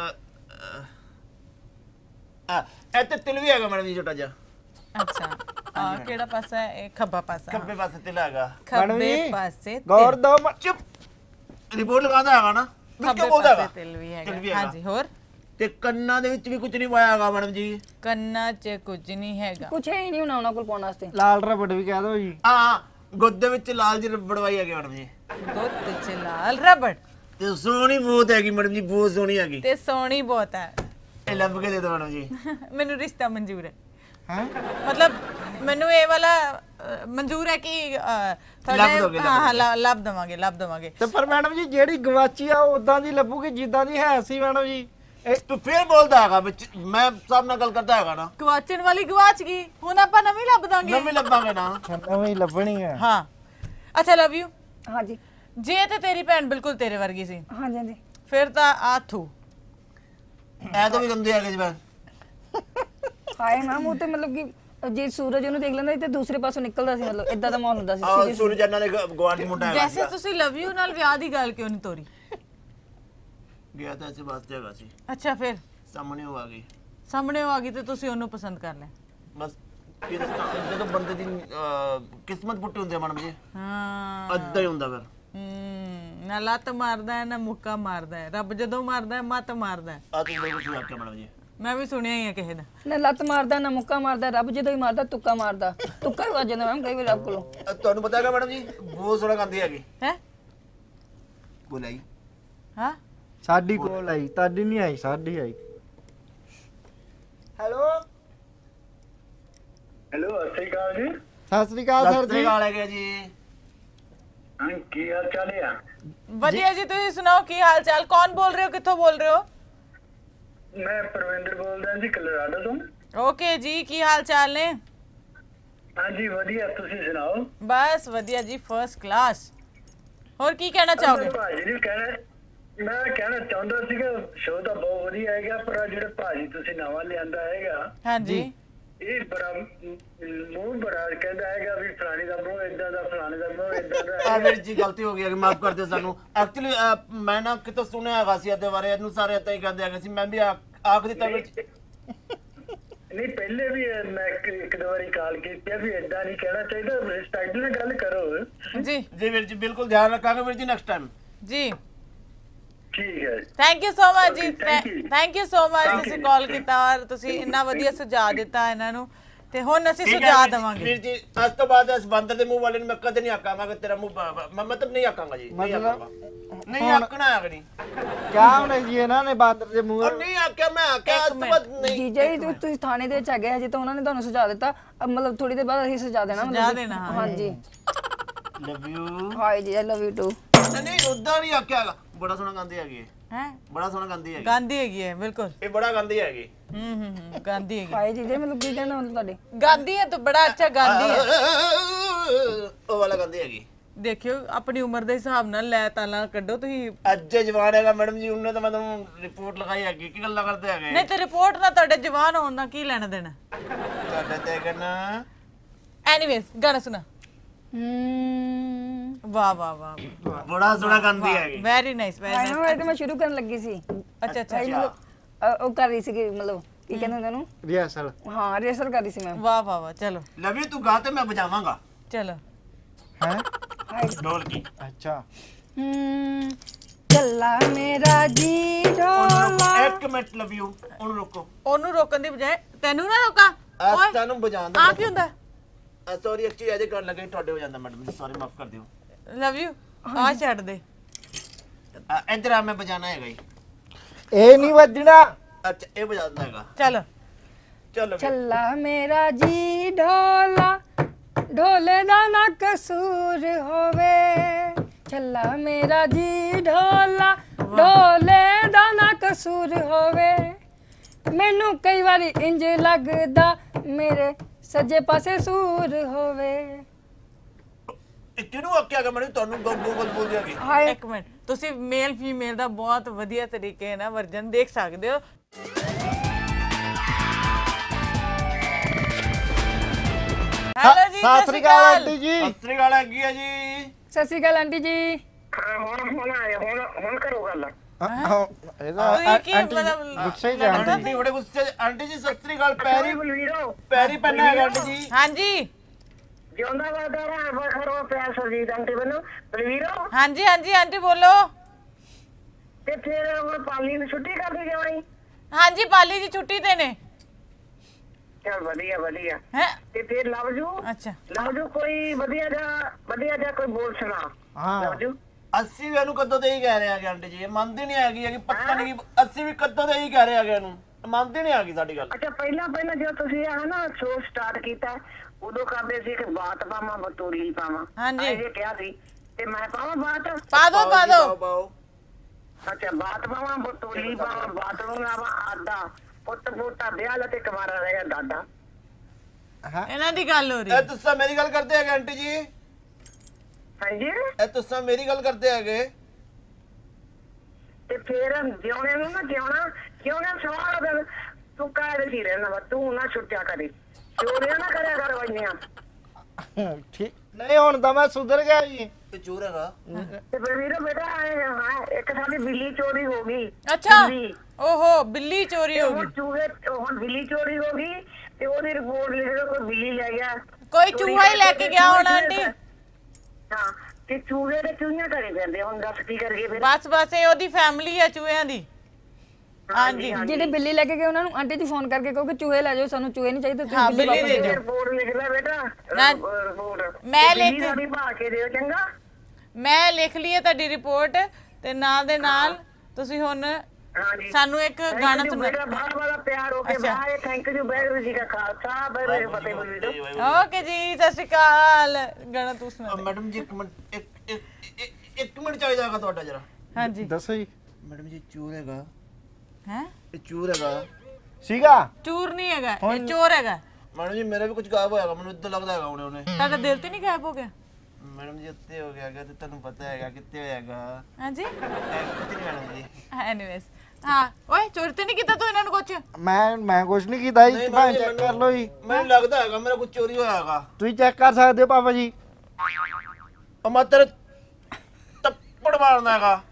D: ਇੱਥੇ ਤਿਲ ਵੀ ਹੈਗਾ ਮੈਡਮ ਜੀ, ਛੋਟਾ ਜਿਹਾ।
A: ਅੱਛਾ ਆ ਕਿਹੜਾ ਪਾਸਾ ਹੈ? ਇਹ ਖੱਬਾ ਪਾਸਾ।
D: ਖੱਬੇ ਪਾਸੇ ਤਿਲ ਹੈਗਾ।
A: ਖੱਬੇ ਪਾਸੇ
C: ਗੌਰ ਦੋ
D: ਚੁੱਪ, ਰਿਪੋਰਟ ਲਗਾਉਂਦਾ ਹੈਗਾ ਨਾ, ਮੈਂ ਕਿਉਂ ਬੋਲਦਾ ਹੈਗਾ?
A: ਤਿਲ ਵੀ
D: ਤਿਲ ਵੀ
A: ਹੈਗਾ।
D: ਹੈਗਾ।
A: ਹਾਂਜੀ ਹੋਰ?
D: ਤੇ ਕੰਨਾਂ ਦੇ ਵਿੱਚ ਵੀ ਕੁਝ ਨਹੀਂ ਪਾਇਆ ਹੈਗਾ ਮੈਡਮ ਜੀ।
A: ਕੰਨਾਂ 'ਚ ਕੁਝ ਨਹੀਂ ਹੈਗਾ।
B: ਕੁਛ ਹੈ ਹੀ ਨਹੀਂ ਹੁਣ ਉਹਨਾਂ ਕੋਲ ਪਾਉਣ ਵਾਸਤੇ।
C: ਲਾਲ ਰਬੜ ਵੀ ਕਹਿ ਦੋ ਜੀ।
D: ਹਾਂ, ਗੁੱਦੇ ਵਿੱਚ ਲਾਲ ਜਿਹੀ ਰਬੜ ਪਾਈ ਹੈਗੀ ਮੈਡਮ ਜੀ।
A: ਗੁੱਤ 'ਚ ਲਾਲ ਰਬੜ
D: ਤੇ ਸੋਹਣੀ ਬਹੁਤ ਹੈਗੀ ਮੈਡਮ ਜੀ, ਬਹੁਤ ਸੋਹਣੀ ਹੈਗੀ।
A: ਤੇ ਸੋਹਣੀ ਬਹੁਤ ਹੈ।
D: ਇਹ ਲੱਭ ਕੇ ਦੇ ਦਿਓ ਮੈਡਮ ਜੀ।
A: ਮੈਨੂੰ ਰਿਸ਼ਤਾ ਮਨਜ਼ੂਰ ਹੈ।
C: ਹੈ
A: ਮਤਲਬ ਮੈਨੂੰ ਇਹ ਵਾਲਾ ਮਨਜ਼ੂਰ ਹੈ ਕਿ ਲੱਭ ਦਵਾਂਗੇ।
C: ਤੇ ਪਰ ਮੈਡਮ ਜੀ ਜਿਹੜੀ ਗਵਾਚੀ ਆ ਉਦਾਂ ਦੀ ਲੱਭੂਗੀ ਜਿੱਦਾਂ ਦੀ ਹੈ ਸੀ ਮੈਡਮ ਜੀ।
D: ਤੂੰ ਫੇਰ ਬੋਲਦਾ ਹੈਗਾ ਵਿੱਚ, ਮੈਂ ਸਭ ਨਾਲ ਗੱਲ ਕਰਦਾ ਹੈਗਾ ਨਾ।
A: ਗਵਾਚਣ ਵਾਲੀ ਗਵਾਚ ਗਈ, ਹੁਣ ਆਪਾਂ ਨਵੀਂ ਲੱਭ ਦਾਂਗੇ।
D: ਨਵੀਂ ਲੱਭਾਂਗੇ ਨਾ।
C: ਨਵੀਂ ਲੱਭਣੀ ਹੈ।
A: ਹਾਂ ਅੱਛਾ ਲਵ ਯੂ।
B: ਹਾਂਜੀ
A: ਜੇ ਤੇ ਤੇਰੀ ਭੈਣ ਬਿਲਕੁਲ ਤੇਰੇ ਵਰਗੀ ਸੀ,
B: ਹਾਂਜੀ ਹਾਂਜੀ।
A: ਫਿਰ ਤਾਂ ਆਥੂ
D: ਐ ਤਾਂ ਵੀ ਗੰਦੇ ਹੈਗੇ ਜੀ। ਮੈਂ
B: ਹਾਏ ਮੈਮ ਉਹ ਤੇ ਮਤਲਬ ਕਿ ਜੇ ਸੂਰਜ ਉਹਨੂੰ ਦੇਖ ਲੈਂਦਾ ਤੇ ਦੂਸਰੇ ਪਾਸੋਂ ਨਿਕਲਦਾ ਸੀ, ਮਤਲਬ ਇਦਾਂ ਦਾ ਮਾਹੌਲ ਹੁੰਦਾ ਸੀ।
D: ਆ ਸੂਰਜ ਇਹਨਾਂ ਦੇ ਗਵਾਂਢੀ ਮੁੰਡਾ ਹੈਗਾ।
A: ਵੈਸੇ ਤੁਸੀਂ ਲਵ ਯੂ ਨਾਲ ਵਿਆਹ ਦੀ ਗੱਲ ਕਿਉਂ ਨਹੀਂ ਤੋਰੀ?
D: ਗਿਆ ਤਾਂ ਐਸੇ ਵਾਸਤੇ ਹੈਗਾ ਸੀ,
A: ਅੱਛਾ ਫਿਰ
D: ਸਾਹਮਣੇ ਉਹ ਆ ਗਈ।
A: ਸਾਹਮਣੇ ਉਹ ਆ ਗਈ ਤੇ ਤੁਸੀਂ ਉਹਨੂੰ ਪਸੰਦ ਕਰ ਲਿਆ।
D: ਬਸ ਕੀ ਦੱਸਾਂ, ਜਦੋਂ ਬੰਦੇ ਦੀ ਕਿਸਮਤ ਪੁੱਟੀ ਹੁੰਦੀ ਹੈ ਮੈਡਮ ਜੀ,
A: ਹਾਂ
D: ਅੱਧਾ ਹੀ ਹੁੰਦਾ ਫਿਰ।
A: ਨਾ ਲੱਤ ਮਾਰਦਾ ਹੈ ਨਾ ਮੁੱਕਾ ਮਾਰਦਾ ਹੈ, ਰੱਬ ਜਦੋਂ ਮਾਰਦਾ ਹੈ ਮੱਤ ਮਾਰਦਾ ਹੈ।
D: ਆ ਤੁਸੀਂ ਬਿਲਕੁਲ ਸਹੀ ਆਖਿਆ ਮੈਡਮ ਜੀ।
A: ਮੈਂ ਵੀ ਸੁਣਿਆ ਹੀ ਆ ਕਿਸੇ ਦਾ।
B: ਨਾ ਲੱਤ ਮਾਰਦਾ ਨਾ ਮੁੱਕਾ ਮਾਰਦਾ, ਰੱਬ ਜਦੋਂ ਹੀ ਮਾਰਦਾ ਤੁੱਕਾ ਮਾਰਦਾ। ਤੁੱਕਾ ਹੀ ਵੱਜ ਜਾਂਦਾ ਮੈਮ ਕਈ ਵਾਰ ਰੱਬ ਕੋਲੋਂ।
D: ਤੁਹਾਨੂੰ ਪਤਾ ਹੈਗਾ ਮੈਡਮ ਜੀ, ਬਹੁਤ ਸੋਹਣਾ ਗਾਉਂਦੀ ਹੈਗੀ।
A: ਹੈ
D: ਬੋਲਾਈ
A: ਹਾਂ
C: ਸਾਡੀ ਕੋਲ ਆਈ, ਤੁਹਾਡੀ ਨਹੀਂ ਆਈ, ਸਾਡੀ ਆਈ। ਹੈਲੋ
E: ਹੈਲੋ ਸਤਿ ਸ਼੍ਰੀ ਅਕਾਲ ਜੀ।
C: ਸਤਿ ਸ੍ਰੀ ਅਕਾਲ ਸਰ ਜੀ।
D: ਗਾਲ ਹੈਗਾ ਜੀ।
E: ਹਾਂ ਕੀ ਹਾਲ ਚਾਲ ਹੈ?
A: ਵਧੀਆ ਜੀ, ਤੁਸੀਂ ਸੁਣਾਓ ਕੀ ਹਾਲ ਚਾਲ? ਕੌਣ ਬੋਲ ਰਹੇ ਹੋ, ਕਿੱਥੋਂ ਬੋਲ ਰਹੇ ਹੋ?
E: ਮੈਂ ਪਰਵਿੰਦਰ ਬੋਲਦਾ ਜੀ ਕਲੋਰਾਡੋ ਤੋਂ।
A: ਓਕੇ ਜੀ, ਕੀ ਹਾਲ ਚਾਲ ਨੇ?
E: ਹਾਂਜੀ ਵਧੀਆ, ਤੁਸੀਂ ਸੁਣਾਓ?
A: ਬਸ ਵਧੀਆ ਜੀ, ਫਰਸਟ ਕਲਾਸ। ਹੋਰ ਕੀ ਕਹਿਣਾ ਚਾਹੋਗੇ?
E: ਭਾਜੀ ਜੀ ਮੈਂ ਕਹਿਣਾ ਚਾਹੁੰਦਾ ਸੀਗਾ ਸ਼ੋਅ ਤਾਂ ਬਹੁਤ ਵਧੀਆ ਹੈਗਾ, ਪਰ ਜਿਹੜੇ ਭਾਜੀ ਤੁਸੀਂ ਨਵਾਂ ਲਿਆਂਦਾ ਹੈਗਾ
A: ਹਾਂਜੀ,
E: ਇਹ ਬੜਾ ਮੂੰਹ ਬੜਾ ਕਹਿੰਦਾ ਹੈਗਾ ਵੀ ਫਲਾਣੇ ਦਾ ਮੂੰਹ ਇਦਾਂ ਦਾ, ਫਲਾਣੇ ਦਾ ਮੂੰਹ ਇਦਾਂ ਦਾ।
D: ਵੀਰ ਜੀ ਗਲਤੀ ਹੋ ਗਈ ਹੈ, ਮਾਫ ਕਰ ਦਿਓ ਸਾਨੂੰ। ਐਕਚੁਅਲੀ ਮੈਂ ਨਾ ਕਿਤੋਂ ਸੁਣਿਆ ਹੈਗਾ ਸੀ ਇਹਦੇ ਬਾਰੇ, ਇਹਨੂੰ ਸਾਰੇ ਏਦਾਂ ਹੀ ਕਹਿੰਦੇ ਹੈਗੇ ਸੀ। ਮੈਂ ਵੀ ਆਖ ਦਿੱਤਾ ਵਿੱਚ
E: ਨਹੀਂ, ਪਹਿਲੇ ਵੀ ਮੈਂ ਇੱਕ ਦੋ ਵਾਰੀ ਕਾਲ ਕੀਤੀ ਵੀ ਇਦਾਂ ਨਹੀਂ ਕਹਿਣਾ ਚਾਹੀਦਾ, ਰਿਸਪੈਕਟ ਨਾਲ ਗੱਲ ਕਰੋ।
A: ਜੀ
D: ਜੀ ਵੀਰ ਜੀ, ਬਿਲਕੁਲ ਧਿਆਨ ਰੱਖਾਂਗੇ ਵੀਰ ਜੀ ਨੈਕਸਟ ਟਾਈਮ।
A: ਜੀ
E: ਠੀਕ ਹੈ,
A: ਥੈਂਕ ਯੂ ਸੋ ਮਚ ਜੀ,
E: Okay, thank you.
A: Thank you so much. ਤੁਸੀਂ ਕਾਲ ਕੀਤਾ ਔਰ ਤੁਸੀਂ ਇੰਨਾ ਵਧੀਆ ਸੁਝਾਅ ਦਿੱਤਾ ਇਹਨਾਂ ਨੂੰ, ਤੇ ਹੁਣ ਅਸੀਂ ਸੁਝਾਅ ਦੇਵਾਂਗੇ।
D: ਵੀਰ ਜੀ ਅੱਜ ਤੋਂ ਬਾਅਦ ਇਸ ਬੰਦਰ ਦੇ ਮੂੰਹ ਵਾਲੇ ਨੂੰ ਮੈਂ ਕਦੇ ਨਹੀਂ ਆਕਾਂਗਾ ਕਿ ਤੇਰਾ ਮੂੰਹ ਮਤਲਬ ਨਹੀਂ ਆਕਾਂਗਾ ਜੀ, ਨਹੀਂ ਆਕਾਂਗਾ, ਨਹੀਂ ਆਕਣਾ ਹੈ ਨਹੀਂ।
C: ਕਿਆ ਹੋਣੇ ਜੀ ਇਹਨਾਂ ਨੇ ਬਾਂਦਰ ਦੇ ਮੂੰਹ
D: ਔਰ ਨਹੀਂ ਆਕਿਆ, ਮੈਂ ਆਕਿਆ ਅੱਜ ਤੋਂ ਬਾਅਦ ਨਹੀਂ।
B: ਜੀਜਾ ਜੀ ਤੁਸੀਂ ਥਾਣੇ ਦੇ ਵਿੱਚ ਹੈਗੇ ਹਜੇ ਤਾਂ ਉਹਨਾਂ ਨੇ ਤੁਹਾਨੂੰ ਸੁਝਾ ਦਿੱਤਾ, ਮਤਲਬ ਥੋੜੀ ਦੇਰ ਬਾਅਦ ਅਸੀਂ ਸੁਝਾ ਦੇਣਾ।
A: ਸੁਝਾ ਦੇਣਾ,
B: ਹਾਂਜੀ।
D: ਲਵ ਯੂ।
B: ਹਾਈ ਜੀ, ਆਈ ਲਵ ਯੂ ਟੂ।
D: ਨਹੀਂ ਉਦਾਂ ਨਹੀਂ ਆਕਿਆ। ਬੜਾ ਸੋਹਣਾ ਗਾਉਂਦੀ ਹੈਗੀ
A: ਹੈ,
D: ਬੜਾ ਸੋਹਣਾ ਗਾਉਂਦੀ ਹੈਗੀ,
A: ਗਾਂਧੀ ਹੈਗੀ ਹੈ ਬਿਲਕੁਲ।
D: ਇਹ ਬੜਾ ਗਾਉਂਦੀ ਹੈਗੀ।
A: ਗਾਂਧੀ ਹੈਗੀ,
B: ਹਾਈ ਜੀ, ਮਤਲਬ ਕੀ ਕਹਿਣਾ ਹੁਣ ਤੁਹਾਡੇ?
A: ਗਾਂਧੀ ਹੈ ਤਾਂ ਬੜਾ ਅੱਛਾ ਗਾਂਧੀ ਹੈ।
D: ਉਹ ਵਾਲਾ ਗਾਉਂਦੀ ਹੈਗੀ।
A: ਦੇਖਿਓ ਆਪਣੀ ਉਮਰ ਦੇ ਹਿਸਾਬ ਨਾਲ ਲੈ ਤਾਲਾ ਕੱਢੋ ਤੁਸੀਂ।
D: ਅੱਜ ਜਵਾਨ ਹੈਗਾ ਮੈਡਮ ਜੀ, ਉਹਨੇ ਤਾਂ ਮੈਂ ਤੁਹਾਨੂੰ ਰਿਪੋਰਟ ਲਗਾਈ ਹੈਗੀ। ਕੀ ਗੱਲਾਂ ਕਰਦੇ ਹੈਗੇ?
A: ਨਹੀਂ ਤੇ ਰਿਪੋਰਟ ਨਾਲ ਤੁਹਾਡੇ ਜਵਾਨ ਹੋਣ ਦਾ ਕੀ ਲੈਣਾ ਦੇਣਾ?
D: ਤੁਹਾਡੇ ਤੇ ਕਹਿਣਾ।
A: ਐਨੀਵੇਜ਼ ਗਾਣਾ ਸੁਣਾ। ਵਾਹ ਵਾਹ ਵਾਹ,
D: ਬੜਾ ਸੋਹਣਾ ਗਾਉਂਦੀ ਹੈਗੀ।
A: Very nice, very nice.
B: ਮੈਂ ਮੈਂ ਸ਼ੁਰੂ ਕਰਨ ਲੱਗੀ ਸੀ।
A: ਅੱਛਾ ਅੱਛਾ,
B: ਉਹ ਕਰ ਰਹੀ ਸੀ ਮਤਲਬ ਕੀ ਕਹਿੰਦੇ ਹੁੰਦੇ ਉਹਨੂੰ,
C: ਰਿਹਰਸਲ।
B: ਹਾਂ ਰਿਹਰਸਲ ਕਰ ਰਹੀ ਸੀ ਮੈਂ।
A: ਵਾਹ ਵਾਹ ਵਾਹ, ਚਲੋ
D: ਲਵ ਯੂ, ਤੂੰ ਗਾ ਤੇ ਮੈਂ ਵਜਾਵਾਂਗਾ।
A: ਚਲੋ
C: ਹੈ
D: ਢੋਲਕੀ।
C: ਅੱਛਾ,
B: ਚੱਲਾ ਮੇਰਾ ਜੀ ਢੋਲਾ।
D: ਇੱਕ ਮਿੰਟ ਲਵ ਯੂ, ਉਹਨੂੰ ਰੋਕੋ।
A: ਉਹਨੂੰ ਰੋਕਣ ਦੀ ਬਜਾਏ ਤੈਨੂੰ ਨਾ ਰੋਕਾਂ। ਓਏ
D: ਤੁਹਾਨੂੰ ਵਜਾਉਣ
A: ਆ
D: ਦਾ
A: ਕੀ ਹੁੰਦਾ?
D: ਸੌਰੀ, ਇੱਕ ਚੀਜ਼ ਇਹਦੇ ਕਰਨ ਲੱਗੇ ਤੁਹਾਡੇ ਹੋ ਜਾਂਦਾ ਮੈਡਮ ਜੀ, ਸੌਰੀ ਮਾਫ ਕਰ ਦਿਓ।
A: ਲਵ ਯੂ, ਆ ਛੱਡ ਦੇ।
D: ਇੱਧਰ ਆ, ਮੈਂ ਵਜਾਣਾ ਹੈਗਾ ਜੀ।
C: ਇਹ ਨਹੀਂ ਵੱਜਣਾ।
D: ਅੱਛਾ ਇਹ ਵਜਾਉਂਦਾ ਹੈਗਾ।
A: ਚਲੋ
D: ਚਲੋ
B: ਚੱਲਾ ਮੇਰਾ ਜੀ ਢੋਲਾ, ਢੋਲੇ ਦਾ ਨਾ ਕਸੂਰ ਹੋਵੇ। ਚੱਲਾ ਮੇਰਾ ਜੀ ਢੋਲਾ, ਢੋਲੇ ਦਾ ਨਾ ਕਸੂਰ ਹੋਵੇ। ਮੈਨੂੰ ਕਈ ਵਾਰੀ ਇੰਜ ਲੱਗਦਾ ਮੇਰੇ ਸੱਜੇ ਪਾਸੇ ਸੂਰ ਹੋਵੇ।
D: ਕਿਹਨੂੰ ਆਖਿਆ ਕਿ ਮੈਨੂੰ ਤੁਹਾਨੂੰ ਗੂਗਲ ਬੋਲ ਦਿਆ ਕਿ
B: ਹਾਏ
A: ਇੱਕ ਮਿੰਟ, ਤੁਸੀਂ ਮੇਲ ਫੀਮੇਲ ਦਾ ਬਹੁਤ ਵਧੀਆ ਤਰੀਕੇ ਨਾਲ ਵਰਜਨ ਦੇਖ ਸਕਦੇ ਹੋ। ਹੈਲੋ ਜੀ,
C: ਸਤਿ ਸ੍ਰੀ ਅਕਾਲ ਆਂਟੀ ਜੀ।
D: ਸਤਿ ਸ੍ਰੀ ਅਕਾਲ ਹੈਗੀ ਆ ਜੀ।
B: ਸਤਿ ਸ਼੍ਰੀ ਅਕਾਲ ਆਂਟੀ ਜੀ।
E: ਹੁਣ ਕਰੋ ਗੱਲ।
A: ਤੁਸੀਂ ਕੀ ਮਤਲਬ
C: ਗੁੱਸੇ ਚ ਆਂਟੀ
D: ਆਂਟੀ ਬੜੇ ਗੁੱਸੇ। ਆਂਟੀ ਜੀ ਸਤਿ ਸ੍ਰੀ ਅਕਾਲ। ਪੈਰੀ
E: ਬਲਵੀਰੋ
D: ਪੈਰੀ ਪੈਣਾ ਹੈਗਾ ਆਂਟੀ ਜੀ।
A: ਹਾਂਜੀ
E: ਜਿਉਂਦਾ ਵਾਦਾ ਰਹਾ ਬਖਰੋ ਪਿਆਰ ਸਰਜੀਤ ਆਂਟੀ ਬਨੋ ਬਲਵੀਰੋ।
A: ਹਾਂਜੀ ਹਾਂਜੀ ਆਂਟੀ ਬੋਲੋ।
E: ਤੇ ਫਿਰ ਹੁਣ ਪਾਲੀ ਨੂੰ ਛੁੱਟੀ ਕਰ ਦੀ ਜਾਣੀ।
A: ਹਾਂਜੀ ਪਾਲੀ ਜੀ ਛੁੱਟੀ ਤੇ ਨੇ।
E: ਚਲ ਵਧੀਆ ਵਧੀਆ
A: ਹੈ
E: ਤੇ ਫਿਰ ਲਵਜੂ
A: ਅੱਛਾ
E: ਲਵਜੂ ਕੋਈ ਵਧੀਆ ਜਿਹਾ ਕੋਈ ਬੋਲ ਸੁਣਾ।
C: ਹਾਂ
E: ਲਵਜੂ
D: ਅਸੀਂ ਵੀ ਇਹਨੂੰ ਕਦੋਂ ਦੇ ਹੀ ਕਹਿ ਰਹੇ ਆਂਗੇ ਆਂਟੀ ਜੀ, ਇਹ ਮੰਨਦੀ ਨਹੀਂ ਹੈਗੀ ਕਿ ਪਤਾ ਨਹੀਂ ਅਸੀਂ ਵੀ ਕਦੋਂ ਦੇ ਹੀ ਕਹਿ ਰਹੇ ਆਂਗੇ ਇਹਨੂੰ, ਮੰਨਦੀ ਨਹੀਂ ਹੈਗੀ ਸਾਡੀ ਗੱਲ।
E: ਅੱਛਾ ਪਹਿਲਾਂ ਜਦੋਂ ਤੁਸੀਂ ਆ ਨਾ ਸ਼ੋਅ ਸਟਾਰਟ ਕੀਤਾ ਉਦੋਂ ਕਰਦੇ ਸੀ ਕਿ ਬਾਤ ਪਾਵਾਂ ਬਤੂਰੀ ਪਾਵਾਂ।
A: ਹਾਂਜੀ।
E: ਇਹ ਕਿਹਾ ਸੀ ਤੇ ਮੈਂ ਪਾਵਾਂ ਬਾਤ।
A: ਪਾ ਦੋ ਪਾ ਦੋ।
D: ਪਾਓ।
E: ਅੱਛਾ ਬਾਤ ਪਾਵਾਂ ਬਤੂਰੀ ਪਾਵਾਂ ਬਾਤ ਨੂੰ ਲਾਵਾਂ ਆਦਾ ਪੁੱਤ ਪੋਤਾ ਵਿਆਹ ਲਾ ਤੇ ਕੁਮਾਰਾ ਰਹੇਗਾ ਦਾਦਾ।
A: ਇਹਨਾਂ ਦੀ ਗੱਲ ਹੋ ਰਹੀ
D: ਇਹ
A: ਹੈ।
D: ਤੁਸੀਂ ਮੇਰੀ ਗੱਲ ਕਰਦੇ ਹੈਗੇ ਆਂਟੀ ਜੀ,
E: ਹਾਂਜੀ
D: ਇਹ ਤੁਸੀਂ ਮੇਰੀ ਗੱਲ ਕਰਦੇ ਹੈਗੇ।
E: ਤੇ ਫਿਰ ਜਿਉਣੇ ਨੂੰ ਨਾ ਜਿਉਣਾ ਸਵਾਲ ਕਰ ਤੂੰ ਕਾਹਦੇ ਸੀ ਰਹਿਣਾ ਵਾ ਤੂੰ ਨਾ ਛੁੱਟਿਆ ਕਰੀ ਚੋਰੀਆਂ ਨਾ ਕਰਿਆ ਕਰ ਵਈਆਂ।
C: ਠੀਕ ਨਹੀਂ, ਹੁਣ ਤਾਂ ਮੈਂ ਸੁਧਰ ਗਿਆ ਜੀ।
D: ਤੇ ਚੋਰ ਹੈਗਾ।
E: ਤੇ ਫਿਰ ਵੀਰੋ ਬੇਟਾ ਹਾਂ ਇੱਕ ਸਾਡੀ ਬਿੱਲੀ ਚੋਰੀ ਹੋ ਗਈ।
A: ਅੱਛਾ
E: ਬਿੱਲੀ।
A: ਓਹੋ ਬਿੱਲੀ ਚੋਰੀ ਹੋ ਗਈ।
E: ਹੁਣ ਬਿੱਲੀ ਚੋਰੀ ਹੋ ਗਈ ਤੇ ਉਹਦੀ ਰਿਪੋਰਟ ਲਿਖ ਦੋ ਕੋਈ ਬਿੱਲੀ ਲੈ ਗਿਆ।
A: ਕੋਈ ਚੂਹਾ ਹੀ ਲੈ ਕੇ ਗਿਆ ਹੋਣਾ ਆਂਟੀ।
E: ਹਾਂ ਤੇ ਚੂਹੇ ਦੇ ਚੂਹੀਆਂ ਕਰੀ ਜਾਂਦੇ ਹੁਣ ਦੱਸ ਕੀ ਕਰੀਏ ਫਿਰ।
A: ਬਸ ਬਸ ਇਹ ਉਹਦੀ ਫੈਮਿਲੀ ਹੈ ਚੂਹਿਆਂ ਦੀ। ਹਾਂਜੀ
B: ਜਿਹੜੇ ਬਿੱਲੀ ਲੈ ਕੇ ਗਏ ਉਹਨਾਂ ਨੂੰ ਆਂਟੀ ਜੀ ਫੋਨ ਕਰਕੇ ਕਹੋ ਕਿ ਚੂਹੇ ਲੈ ਜਾਓ, ਸਾਨੂੰ ਚੂਹੇ ਨਹੀਂ ਚਾਹੀਦੇ,
A: ਹਾਂ,
B: ਤੁਸੀਂ
A: ਬਿੱਲੀ
B: ਬਿੱਲੀ
A: ਦੇ
B: ਵਾਪਸ
A: ਦਿਓ।
B: ਦਿਓ।
E: ਰਿਪੋਰਟ ਲਿਖ ਲੈ ਬੇਟਾ
A: ਮੈਂ-
E: ਰਿਪੋਰਟ
A: ਮੈਂ ਲਿਖ-
E: ਬਿੱਲੀ ਦਾ ਵੀ ਪਾ ਕੇ ਦਿਓ ਚੰਗਾ।
A: ਮੈਂ ਲਿਖ ਲਈ ਹੈ ਤੁਹਾਡੀ ਰਿਪੋਰਟ ਤੇ ਨਾਲ ਦੇ ਨਾਲ ਤੁਸੀਂ ਹੁਣ
E: ਹਾਂਜੀ
A: ਸਾਨੂੰ ਇੱਕ ਗਾਣਾ ਸੁਣਾ।
E: ਮੇਰਾ ਬਹੁਤ ਬੜਾ ਪਿਆਰ ਹੋ ਕੇ
A: ਅੱਛਾ।
E: Bye thank you Waheguru ji ਕਾ ਖਾਲਸਾ ਵਾਹਿਗੁਰੂ ਜੀ ਕੀ ਫਤਿਹ ਬੋਲੋ।
A: ਓਕੇ ਜੀ ਸਤਿ ਸ਼੍ਰੀ ਅਕਾਲ। ਗਾਣਾ ਤੂੰ ਸੁਣਾ ਦੇ।
D: ਮੈਡਮ ਜੀ ਇੱਕ ਮਿੰਟ ਇੱਕ ਮਿੰਟ ਚਾਹੀਦਾ ਹੈਗਾ ਤੁਹਾਡਾ ਜਰਾ।
A: ਹਾਂਜੀ
C: ਦੱਸੋ ਜੀ।
D: ਮੈਡਮ ਜੀ ਚੋਰ ਹੈਗਾ
A: ਹੈ
D: ਇਹ ਚੂਰ ਹੈਗਾ
C: ਸੀਗਾ
A: ਚੂਰ ਨਹੀਂ ਹੈਗਾ ਇਹ ਚੋਰ ਹੈਗਾ
D: ਮੈਡਮ ਜੀ ਮੇਰੇ ਵੀ ਕੁਝ ਗਾਇਬ ਹੋਇਆਗਾ ਮੈਨੂੰ ਇੱਦਾਂ ਲੱਗਦਾ ਹੈਗਾ ਉਹਨੇ
A: ਤੁਹਾਡਾ ਦਿਲ ਤੇ ਨਹੀਂ ਗਾਇਬ ਹੋ ਗਿਆ
D: ਮੈਡਮ ਜੀ ਉੱਤੇ ਹੋ ਗਿਆ ਹੈਗਾ ਤੇ ਤੁਹਾਨੂੰ ਪਤਾ ਹੈਗਾ ਕਿੱਥੇ ਹੋਇਆਗਾ
A: ਹਾਂਜੀ
D: ਕੁਝ ਨਹੀਂ ਮੈਡਮ ਜੀ
A: ਐਨੀਵੇਜ਼ ਹਾਂ ਓਏ ਚੋਰੀ ਤੇ ਨਹੀਂ ਕੀਤਾ ਤੂੰ ਇਹਨਾਂ ਨੂੰ ਕੁਛ
C: ਮੈਂ ਕੁਝ ਨਹੀਂ ਕੀਤਾ ਜੀ ਭਾਵੇਂ ਚੈੱਕ ਕਰ ਲਓ ਜੀ
D: ਮੈਨੂੰ ਲੱਗਦਾ ਹੈਗਾ ਮੇਰਾ ਕੁਝ ਚੋਰੀ ਹੋਇਆ ਹੈਗਾ
C: ਤੁਸੀਂ ਚੈੱਕ ਕਰ ਸਕਦੇ ਹੋ ਪਾਪਾ ਜੀ
D: ਉਹ ਮੈਂ ਤੇਰੇ ਤੱਪੜ ਮਾਰਨਾ ਹੈਗਾ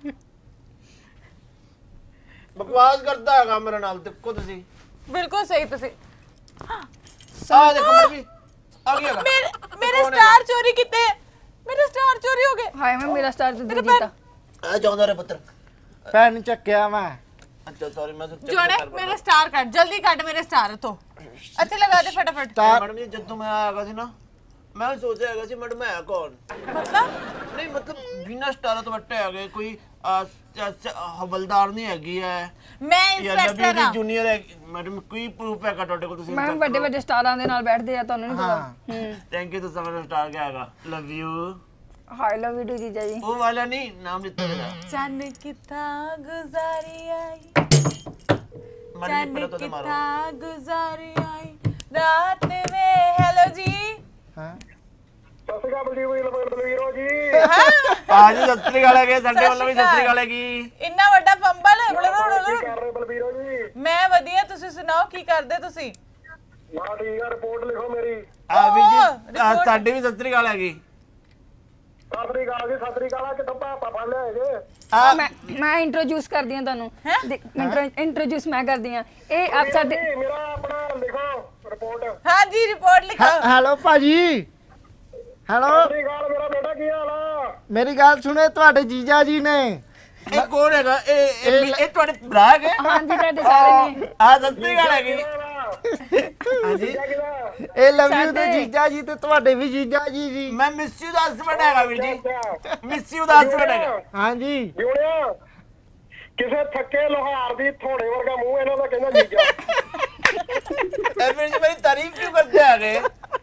D: ਬਕਵਾਸ ਕਰਦਾ ਹੈਗਾ ਮੇਰੇ ਨਾਲ ਦੇਖੋ ਤੁਸੀਂ
A: ਬਿਲਕੁਲ ਸਹੀ ਤੁਸੀਂ
D: ਆ ਦੇਖੋ ਮੈਡਮ ਜੀ ਆ ਗਿਆ ਹੈਗਾ
A: ਮੇਰੇ ਸਟਾਰ ਚੋਰੀ ਕੀਤੇ ਮੇਰੇ ਸਟਾਰ ਚੋਰੀ ਹੋ ਗਏ
B: ਹਾਏ ਮੈਂ ਮੇਰਾ ਸਟਾਰ ਤੇ ਦੇ ਦਿੱਤਾ
D: ਆ ਜਾਉਂਦਾ ਰੇ ਪੁੱਤਰ
C: ਪੈਨ ਚੱਕਿਆ ਮੈਂ
D: ਅੱਛਾ ਸੌਰੀ ਮੈਂ ਸੋਚਿਆ
A: ਜੋੜੇ ਮੇਰੇ ਸਟਾਰ ਕੱਢ ਜਲਦੀ ਕੱਢ ਮੇਰੇ ਸਟਾਰ ਤੋਂ ਇੱਥੇ ਲਗਾ ਦੇ ਫਟਾਫਟ
D: ਮੈਡਮ ਜੀ ਜਦੋਂ ਮੈਂ ਆਇਆ ਸੀ ਨਾ ਮੈਂ ਸੋਚਿਆ ਹੈਗਾ ਸੀ ਮੈਡਮ ਹੈ ਕੌਣ
A: ਮਤਲਬ
D: ਨਹੀਂ ਮਤਲਬ ਬਿਨਾਂ ਸਟਾਰਾਂ ਤੋਂ ਬੱਟੇ ਹੈਗੇ ਕੋਈ ਹਵਲਦਾਰ ਨਹੀਂ ਹੈਗੀ ਹੈ
A: ਮੈਂ ਇੰਸਪੈਕਟਰ ਹਾਂ
D: ਜੂਨੀਅਰ ਹੈ ਮੈਡਮ ਕੋਈ ਪ੍ਰੂਫ ਹੈਗਾ ਤੁਹਾਡੇ ਕੋਲ ਤੁਸੀਂ
B: ਮੈਂ ਵੱਡੇ ਵੱਡੇ ਸਟਾਰਾਂ ਦੇ ਨਾਲ ਬੈਠਦੇ ਆ ਤੁਹਾਨੂੰ ਨਹੀਂ ਪਤਾ
D: ਥੈਂਕ ਯੂ ਤੁਸੀਂ ਮੈਨੂੰ ਸਟਾਰ ਕਿਹਾ ਹੈਗਾ love you
B: hi love you too ਜੀਜਾ ਜੀ
D: ਉਹ ਵਾਲਾ ਨਹੀਂ ਨਾਮ ਦਿੱਤਾ ਮੇਰਾ
A: ਚੰਨ ਕਿੱਥਾ ਗੁਜ਼ਾਰੀ ਆਈ
D: ਮਨ
A: ਚੰਨ
D: ਪਹਿਲਾਂ ਤੋਂ ਮਾਰੋ
A: ਕਿੱਥਾ ਗੁਜ਼ਾਰੀ ਆਈ ਰਾਤ में हेलो जी
C: ਹਾਂ
E: ਸਤਿ ਸ਼੍ਰੀ ਅਕਾਲ ਬਲਵੀਰੋ ਜੀ
D: ਆ ਜੀ ਸਤਰੀ ਗਾਲੇ ਗਏ ਸਾਡੇ ਵੱਲੋਂ ਵੀ ਸਤਰੀ ਗਾਲੇ ਕੀ
A: ਇੰਨਾ ਵੱਡਾ ਫੰਬਲ
E: ਕਰ ਰਹੇ ਬਲਵੀਰੋ ਜੀ
A: ਮੈਂ ਵਧੀਆ ਤੁਸੀਂ ਸੁਣਾਓ ਕੀ ਕਰਦੇ ਤੁਸੀਂ
E: ਹਾਂ ਠੀਕ ਆ ਰਿਪੋਰਟ ਲਿਖੋ ਮੇਰੀ
D: ਆ ਵੀ ਜੀ ਸਾਡੇ ਵੀ ਸਤਰੀ ਗਾਲੇ ਹੈਗੀ
E: ਸਤਿ ਸ਼੍ਰੀ ਅਕਾਲ ਜੀ ਸਤਿ ਸ਼੍ਰੀ ਅਕਾਲ ਕਿੱਥੋਂ ਪਾਪਾ ਲਿਆਏਗੇ
B: ਮੈਂ ਇੰਟਰੋਡਿਊਸ ਕਰਦੀ ਹਾਂ ਤੁਹਾਨੂੰ ਇੰਟਰੋਡਿਊਸ ਮੈਂ ਕਰਦੀ ਹਾਂ ਇਹ ਆਪ ਸਾਡੇ
E: ਮੇਰਾ ਆਪਣਾ ਲਿਖੋ ਰਿਪੋਰਟ
A: ਹਾਂ ਜੀ ਰਿਪੋਰਟ ਲਿਖਾਓ
C: ਹੈਲੋ ਭਾਜੀ ਹੈਲੋ
E: ਸਤਿ ਸ਼੍ਰੀ ਅਕਾਲ ਮੇਰਾ ਬੇਟਾ ਕੀ ਹਾਲ ਆ
C: ਮੇਰੀ ਗੱਲ ਸੁਣੇ ਤੁਹਾਡੇ ਜੀਜਾ ਜੀ ਨੇ
D: ਇਹ ਕੌਣ ਹੈਗਾ ਇਹ ਤੁਹਾਡੇ ਭਰਾ ਹੈਗੇ
B: ਹਾਂਜੀ ਤੁਹਾਡੇ ਸਾਰੇ ਨੇ
D: ਆ ਸਤਰੀ ਗਾਲੇ ਹੈਗੀ ਹਾਂਜੀ
C: ਇਹ ਲਵ ਯੂ ਤੇ ਜੀਜਾ ਜੀ ਤੇ ਤੁਹਾਡੇ ਵੀ ਜੀਜਾ ਜੀ ਜੀ
D: ਮੈਂ ਮਿਸ ਯੂ ਦਾ ਹਸਬੰਡ ਹੈਗਾ ਵੀਰ ਜੀ ਮਿਸ ਯੂ ਦਾ ਹਸਬੰਡ ਹੈਗਾ
C: ਹਾਂਜੀ
E: ਜੁਣਿਆ ਕਿਸੇ ਥੱਕੇ ਲੋਹਾਰ ਦੀ ਥੋੜੇ ਵਰਗਾ ਮੂੰਹ ਇਹਨਾਂ ਦਾ ਕਹਿੰਦਾ ਜੀਜਾ
D: ਇਹ ਵੀਰ ਜੀ ਮੇਰੀ ਤਾਰੀਫ ਕਿਉਂ ਕਰਦੇ ਹੈਗੇ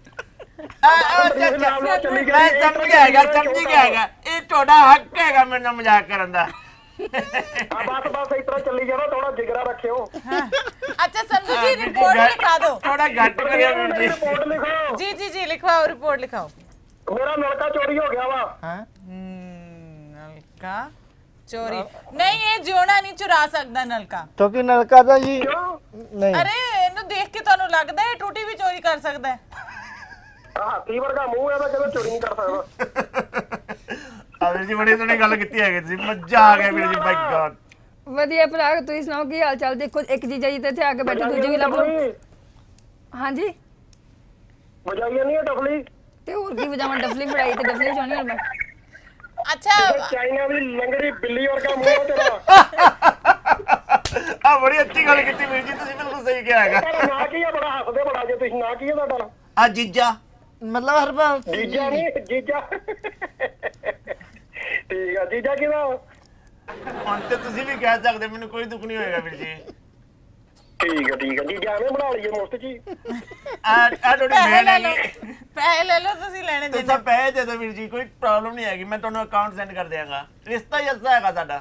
D: ਮੈਂ ਸਮਝ ਗਿਆ ਹੈਗਾ ਇਹ ਤੁਹਾਡਾ ਹੱਕ ਹੈਗਾ ਮੇਰੇ ਨਾਲ ਮਜ਼ਾਕ ਕਰਨ ਦਾ
E: ਆ ਬਸ ਇਸ ਤਰ੍ਹਾਂ ਚੱਲੀ ਜਾਣਾ ਥੋੜਾ ਜਿਗਰਾ ਰੱਖਿਓ
A: अच्छा संधू जी रिपोर्ट लिखा दो
D: थोड़ा घट करिए ਵੀਰ ਜੀ
E: ਰਿਪੋर्ट लिखो
A: जी जी जी लिखवाओ रिपोर्ट लिखाओ
E: मेरा नलका चोरी हो गया वा
C: ਹਾਂ
A: नलका चोरी नहीं ये जोड़ा नहीं चुरा सकता नलका
C: ਕਿਉਂਕਿ ਨਲਕਾ ਤਾਂ ਜੀ
E: क्यों
C: ਨਹੀਂ
A: अरे ਇਹਨੂੰ ਦੇਖ ਕੇ ਤੁਹਾਨੂੰ ਲੱਗਦਾ ਹੈ ਟੂਟੀ ਵੀ ਚੋਰੀ ਕਰ ਸਕਦਾ ਹੈ
E: ਹਾਥੀ ਵਰਗਾ ਮੂੰਹ ਇਹਦਾ ਕਿਵੇਂ ਚੋਰੀ ਨਹੀਂ ਕਰ ਸਕਦਾ
D: ਆ ਵੀਰ ਜੀ ਬੜੀ ਸੋਹਣੀ ਗੱਲ ਕੀਤੀ ਹੈਗੀ ਤੁਸੀਂ ਮਜ਼ਾ ਆ ਗਿਆ ਵੀਰ ਜੀ ਮਾਈ ਗॉड
B: ਵਧੀਆ ਭਰਾ ਤੁਸੀਂ ਸੁਣਾਓ ਕੀ ਹਾਲ ਚਾਲ ਦੇਖੋ ਇੱਕ ਜੀਜਾ ਜੀ ਤੇ ਇੱਥੇ ਆ ਕੇ ਬੈਠੇ ਦੂਜੇ ਵੀ ਲੱਭ ਲਓ ਹਾਂਜੀ
E: ਵਜਾਈਏ ਨਹੀਂ ਟਫਲੀ
B: ਤੇ ਹੋਰ ਕੀ ਵਜਾਵਾਂ ਡਫਲੀ ਫੜਾਈ ਤੇ ਡਫਲੀ ਚਾਹਣੀ ਹੁਣ ਮੈਂ
A: अच्छा
E: ਚਾਈਨਾ ਦੀ ਲੰਗੜੀ ਬਿੱਲੀ ਵਰਗਾ ਮੂੰਹ ਤੇਰਾ
D: ਆ ਬੜੀ ਅੱਛੀ ਗੱਲ ਕੀਤੀ ਵੀਰ ਜੀ ਤੁਸੀਂ ਬਿਲਕੁਲ ਸਹੀ ਕਿਹਾ ਹੈਗਾ
E: ਤੁਹਾਡਾ ਨਾਂ ਕੀ ਆ ਬੜਾ ਹੱਸਦੇ ਬੜਾ ਜੇ ਤੁਸੀਂ ਨਾਂ ਕੀ ਆ ਤੁਹਾਡਾ
D: ਆ ਜੀਜਾ
C: ਮਤਲਬ ਹਰਬੰਸ
E: ਜੀਜਾ ਨਹੀਂ ਜੀਜਾ ਠੀਕ ਆ ਜੀਜਾ ਕਿਹਦਾ
D: ਹੁਣ ਤੇ ਤੁਸੀਂ ਵੀ ਕਹਿ ਸਕਦੇ ਮੈਨੂੰ ਕੋਈ ਦੁੱਖ ਨਹੀਂ ਹੋਏਗਾ ਵੀਰ ਜੀ
E: ਠੀਕ ਆ ਜੀਜਾ ਐਵੇਂ ਬਣਾ ਲਈਏ ਮੁਫਤ ਜੀ
D: ਆ ਤੁਹਾਡੀ ਬਹਿਨ ਹੈਗੀ
A: ਪੈਸੇ ਲੈ ਲਓ ਤੁਸੀਂ ਲੈਣੇ ਦੇ
D: ਤੁਸੀਂ ਪੈਸੇ ਦੇ ਦਿਓ ਵੀਰ ਜੀ ਕੋਈ ਪ੍ਰੋਬਲਮ ਨਹੀਂ ਹੈਗੀ ਮੈਂ ਤੁਹਾਨੂੰ ਅਕਾਊਂਟ ਸੈਂਡ ਕਰ ਦਿਆਂਗਾ ਰਿਸ਼ਤਾ ਹੀ ਐਸਾ ਹੈਗਾ ਸਾਡਾ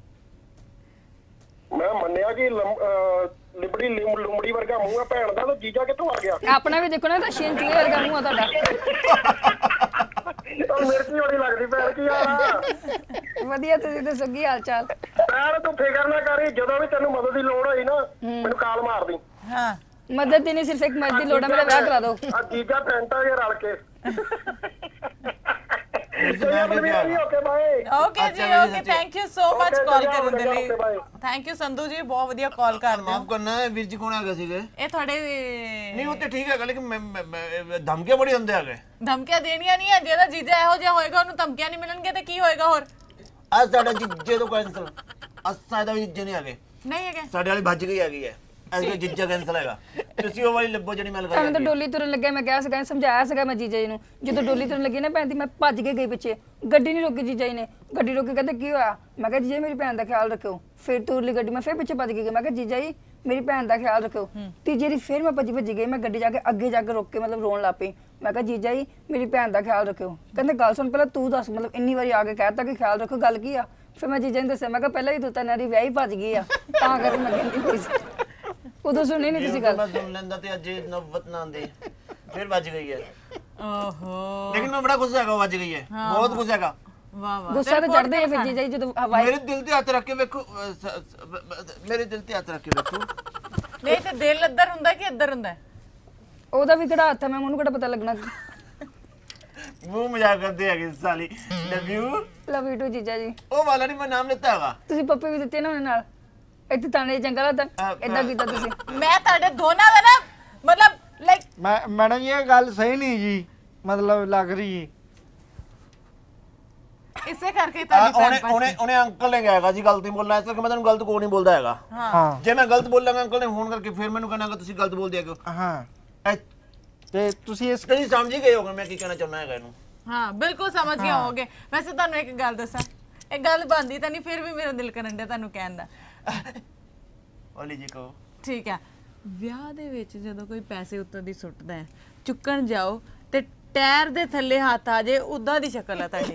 E: ਮੈਂ ਮੰਨਿਆ ਕਿ ਲਿਬੜੀ ਲੂੰਬੜੀ ਵਰਗਾ ਮੂੰਹ ਆ ਭੈਣ ਦਾ ਤਾਂ ਜੀਜਾ ਕਿੱਥੋਂ ਆ ਗਿਆ
B: ਆਪਣਾ ਵੀ ਦੇਖੋ ਨਾ ਤਾਂ ਸ਼ੀਨ ਚੂਹੇ ਵਰਗਾ ਮੂੰਹ ਆ ਤੁਹਾਡਾ
E: ਉਹ ਮਿਰਚੀ ਬੜੀ ਲੱਗਦੀ ਭੈਣ ਕੀ ਆ
B: ਵਧੀਆ ਤੁਸੀਂ ਦੱਸੋ ਕੀ ਹਾਲ ਚਾਲ
E: ਭੈਣ ਤੂੰ ਫਿਕਰ ਨਾ ਕਰੀ ਜਦੋਂ ਵੀ ਤੈਨੂੰ ਮਦਦ ਦੀ ਲੋੜ ਹੋਈ ਨਾ ਮੈਨੂੰ ਕਾਲ ਮਾਰ ਦੀ
A: ਹਾਂ
B: ਮਦਦ ਦੀ ਨਹੀਂ ਸਿਰਫ ਇੱਕ ਮਰਦ ਦੀ ਲੋੜ ਹੈ ਮੇਰਾ ਵਿਆਹ ਕਰਾ ਦਿਓ
E: ਆ ਜੀਜਾ ਟੈਂਟਾ ਜੇ ਰਲ ਕੇ ਓਕੇ ਬਾਏ
A: ਓਕੇ ਜੀ okay thank you so much call ਕਰਨ ਦੇ ਲਈ ਥੈਂਕ ਯੂ ਸੰਧੂ ਜੀ ਬਹੁਤ ਵਧੀਆ ਕਾਲ ਕਰਦੇ ਹੋ
D: ਮਾਫ ਕਰਨਾ ਵੀਰ ਜੀ ਕੌਣ ਹੈਗਾ ਸੀਗੇ
A: ਇਹ ਤੁਹਾਡੇ
D: ਨਹੀਂ ਉਹ ਤੇ ਠੀਕ ਹੈਗਾ ਲੇਕਿਨ ਧਮਕੀਆਂ ਬੜੀ ਹੁੰਦੇ ਹੈਗੇ
A: ਧਮਕੀਆਂ ਦੇਣੀਆਂ ਨਹੀਂ ਹੈ ਜਿਹਦਾ ਜੀਜਾ ਇਹੋ ਜਿਹਾ ਹੋਏਗਾ ਉਹਨੂੰ ਧਮਕੀਆਂ ਨਹੀਂ ਮਿਲਣਗੇ ਤੇ ਕੀ ਹੋਏਗਾ ਹੋਰ
D: ਅੱਜ ਸਾਡਾ ਜੀਜੇ ਤੋਂ ਕੈਂਸਲ ਅਸਾਂ ਦਾ ਵੀ ਜੀਜੇ ਨਹੀਂ ਹੈਗੇ
A: ਨਹੀਂ ਹੈਗੇ
D: ਸਾਡੇ ਵਾਲੀ ਭੱਜ ਗਈ ਹੈਗੀ ਹੈ ਅੱਜ ਕੇ ਜੀਜਾ ਕੈਂਸਲ ਹੈਗਾ ਤੁਸੀਂ ਉਹ ਵਾਲੀ ਲੱਭੋ ਜਿਹੜੀ ਮੈਂ
B: ਤੁਹਾਨੂੰ ਤਾਂ
D: ਲਗਾਈ
B: ਡੋਲੀ ਤੁਰਨ ਲੱਗਿਆ ਮੈਂ ਕਿਹਾ ਸੀਗਾ ਸਮਝਾਇਆ ਸੀਗਾ ਮੈਂ ਜੀਜਾ ਜੀ ਨੂੰ ਜਦੋਂ ਡੋਲੀ ਤੁਰਨ ਲੱਗੀ ਨਾ ਭੈਣ ਦੀ ਮੈਂ ਭੱਜ ਕੇ ਗਈ ਪਿੱਛੇ ਗੱਡੀ ਨਹੀਂ ਰੋਕੀ ਜੀਜਾ ਜੀ ਨੇ ਗੱਡੀ ਰੋਕ ਕੇ ਕਹਿੰਦੇ ਕੀ ਹੋਇਆ ਮੈਂ ਕਿਹਾ ਜੀਜਾ ਮੇਰੀ ਭੈਣ ਦਾ ਖਿਆਲ ਰੱਖਿਓ ਫਿਰ ਤੁਰਲੀ ਗੱਡੀ ਮੈਂ ਫਿਰ ਪਿੱਛੇ ਭੱਜ ਕੇ ਗਈ ਮੈਂ ਕਿਹਾ ਜੀਜਾ ਜੀ ਮੇਰੀ ਭੈਣ ਦਾ ਖਿਆਲ ਰੱਖਿਓ ਤੀਜੀ ਵਾਰੀ ਫਿਰ ਮੈਂ ਭੱਜ ਗਈ ਮੈਂ ਗੱਡੀ ਜਾ ਕੇ ਅੱਗੇ ਜਾ ਕੇ ਰੋਕ ਕੇ ਮਤਲਬ ਰੋਣ ਲੱਗ ਪਈ ਮੈਂ ਕਿਹਾ ਜੀਜਾ ਜੀ ਮੇਰੀ ਭੈਣ ਦਾ ਖਿਆਲ ਰੱਖਿਓ ਕਹਿੰਦੇ ਗੱਲ ਸੁਣ ਪਹਿਲਾਂ ਤੂੰ ਦੱਸ ਮਤਲਬ ਇੰਨੀ ਵਾਰੀ ਆ ਕੇ ਕਹਿਤਾ ਕਿ ਖਿਆਲ ਰੱਖੋ ਗੱਲ ਕੀ ਆ ਫਿਰ ਮੈਂ ਜੀਜਾ ਨੂੰ ਦੱਸਿਆ, ਮੈਂ ਕਿਹਾ ਪਹਿਲਾਂ ਹੀ ਤੂੰ ਤਾਂ ਨਾਰੀ ਵਿਆਹੀ ਭੱਜ ਗਈ ਆ, ਤਾਂ ਕਰਕੇ ਮੈਂ ਕਹਿੰਦੀ ਪਈ ਸੀ। ਉਦੋਂ ਸੁਣੀ ਨਹੀਂ ਤੁਸੀਂ ਗੱਲ।
D: ਮੈਂ ਸੁਣ ਲੈਂਦਾ ਤੇ ਅੱਜ ਨੌਬਤ ਨਾ ਆਉਂਦੀ, ਫਿਰ ਵੱਜ ਗਈ ਹੈ।
A: ਓਹੋ
D: ਲੇਕਿਨ ਮੈਂ ਬੜਾ ਗੁੱਸਾ ਹੈਗਾ, ਵੱਜ ਗਈ ਹੈ, ਬਹੁਤ ਗੁੱਸਾ ਹੈਗਾ।
A: ਵਾਹ ਵਾਹ
B: ਗੁੱਸਾ ਤਾਂ ਚੜਦੇ ਆ ਫਿਰ ਜੀਜਾ ਜੀ ਜਦੋਂ ਹਵਾਈ।
D: ਮੇਰੇ ਦਿਲ ਤੇ ਹੱਥ ਰੱਖ ਕੇ ਵੇਖੋ, ਮੇਰੇ ਦਿਲ ਤੇ ਹੱਥ ਰੱਖ ਕੇ ਵੇਖੋ।
A: ਨਹੀਂ ਤੇ ਦਿਲ ਇੱਧਰ ਹੁੰਦਾ ਕਿ ਇੱਧਰ ਹੁੰਦਾ?
B: ਉਹਦਾ ਵੀ ਕਿਹੜਾ ਹੱਥ ਹੈ, ਮੈਨੂੰ ਕਿਹੜਾ ਪਤਾ ਲੱਗਣਾ।
D: ਮੂੰਹ ਮਜ਼ਾਕ ਕਰਦੇ ਹੈਗੇ ਸਾਲੀ। Love you
B: love you too ਜੀਜਾ ਜੀ।
D: ਉਹ ਵਾਲਾ ਨਹੀਂ ਮੈਂ ਨਾਮ ਲਿੱਤਾ ਹੈਗਾ।
B: ਤੁਸੀਂ ਪੱਪੇ ਵੀ ਦਿੱਤੇ ਨਾ ਉਹਦੇ ਨਾਲ, ਇੱਥੇ ਤਾਣੇ ਚੰਗਾ ਲੱਗਦਾ ਏਦਾਂ ਕੀਤਾ ਤੁਸੀਂ।
A: ਮੈਂ ਤੁਹਾਡੇ ਦੋਨਾਂ ਦਾ ਨਾ ਮਤਲਬ ਲਾਈਕ
C: ਮੈਡਮ ਜੀ ਇਹ ਗੱਲ ਸਹੀ ਨਹੀਂ ਜੀ, ਮਤਲਬ ਲੱਗ ਰਹੀ ਜੀ।
A: ਇਸੇ ਕਰਕੇ ਤੁਹਾਡੀ
D: ਉਹਨੇ ਅੰਕਲ ਨੇ ਕਿਹਾ ਹੈਗਾ ਜੀ ਗਲਤੀ ਬੋਲਣਾ, ਇਸ ਕਰਕੇ ਮੈਂ ਤੁਹਾਨੂੰ ਗਲਤ ਕੋਈ ਨਹੀਂ ਬੋਲਦਾ ਹੈਗਾ।
C: ਹਾਂ
D: ਜੇ ਮੈਂ ਗਲਤ ਬੋਲਾਂਗਾ ਅੰਕਲ ਨੇ ਫੋਨ ਕਰਕੇ ਫਿਰ ਮੈਨੂੰ ਕਹਿਣਾ ਤੁਸੀਂ ਗਲਤ ਬੋਲਦੇ ਹੈਗੇ।
C: ਹਾਂ ਤੇ ਤੁਸੀਂ ਇਸ
D: ਕਦੀ ਸਮਝ ਹੀ ਗਏ ਹੋਗੇ ਮੈਂ ਕੀ ਕਹਿਣਾ ਚਾਹੁੰਦਾ ਹੈਗਾ ਇਹਨੂੰ।
A: ਹਾਂ ਬਿਲਕੁਲ ਸਮਝ ਗਏ ਹੋਵੋਗੇ। ਵੈਸੇ ਤੁਹਾਨੂੰ ਇੱਕ ਗੱਲ ਦੱਸਾਂ, ਇਹ ਗੱਲ ਬਣਦੀ ਤਾਂ ਨਹੀਂ, ਫਿਰ ਵੀ ਮੇਰਾ ਦਿਲ ਕਰਨ ਡਿਆ ਤੁਹਾਨੂੰ ਕਹਿਣ ਦਾ।
D: ਓਲੀ ਜੀ ਕਹੋ।
A: ਠੀਕ ਹੈ, ਵਿਆਹ ਦੇ ਵਿੱਚ ਜਦੋਂ ਕੋਈ ਪੈਸੇ ਉੱਤੋਂ ਦੀ ਸੁੱਟਦਾ ਹੈ, ਚੁੱਕਣ ਜਾਓ ਤੇ ਟਾਇਰ ਦੇ ਥੱਲੇ ਹੱਥ ਆ ਜੇ, ਉਦਾਂ ਦੀ ਸ਼ਕਲ ਹੈ ਤੁਹਾਡੀ।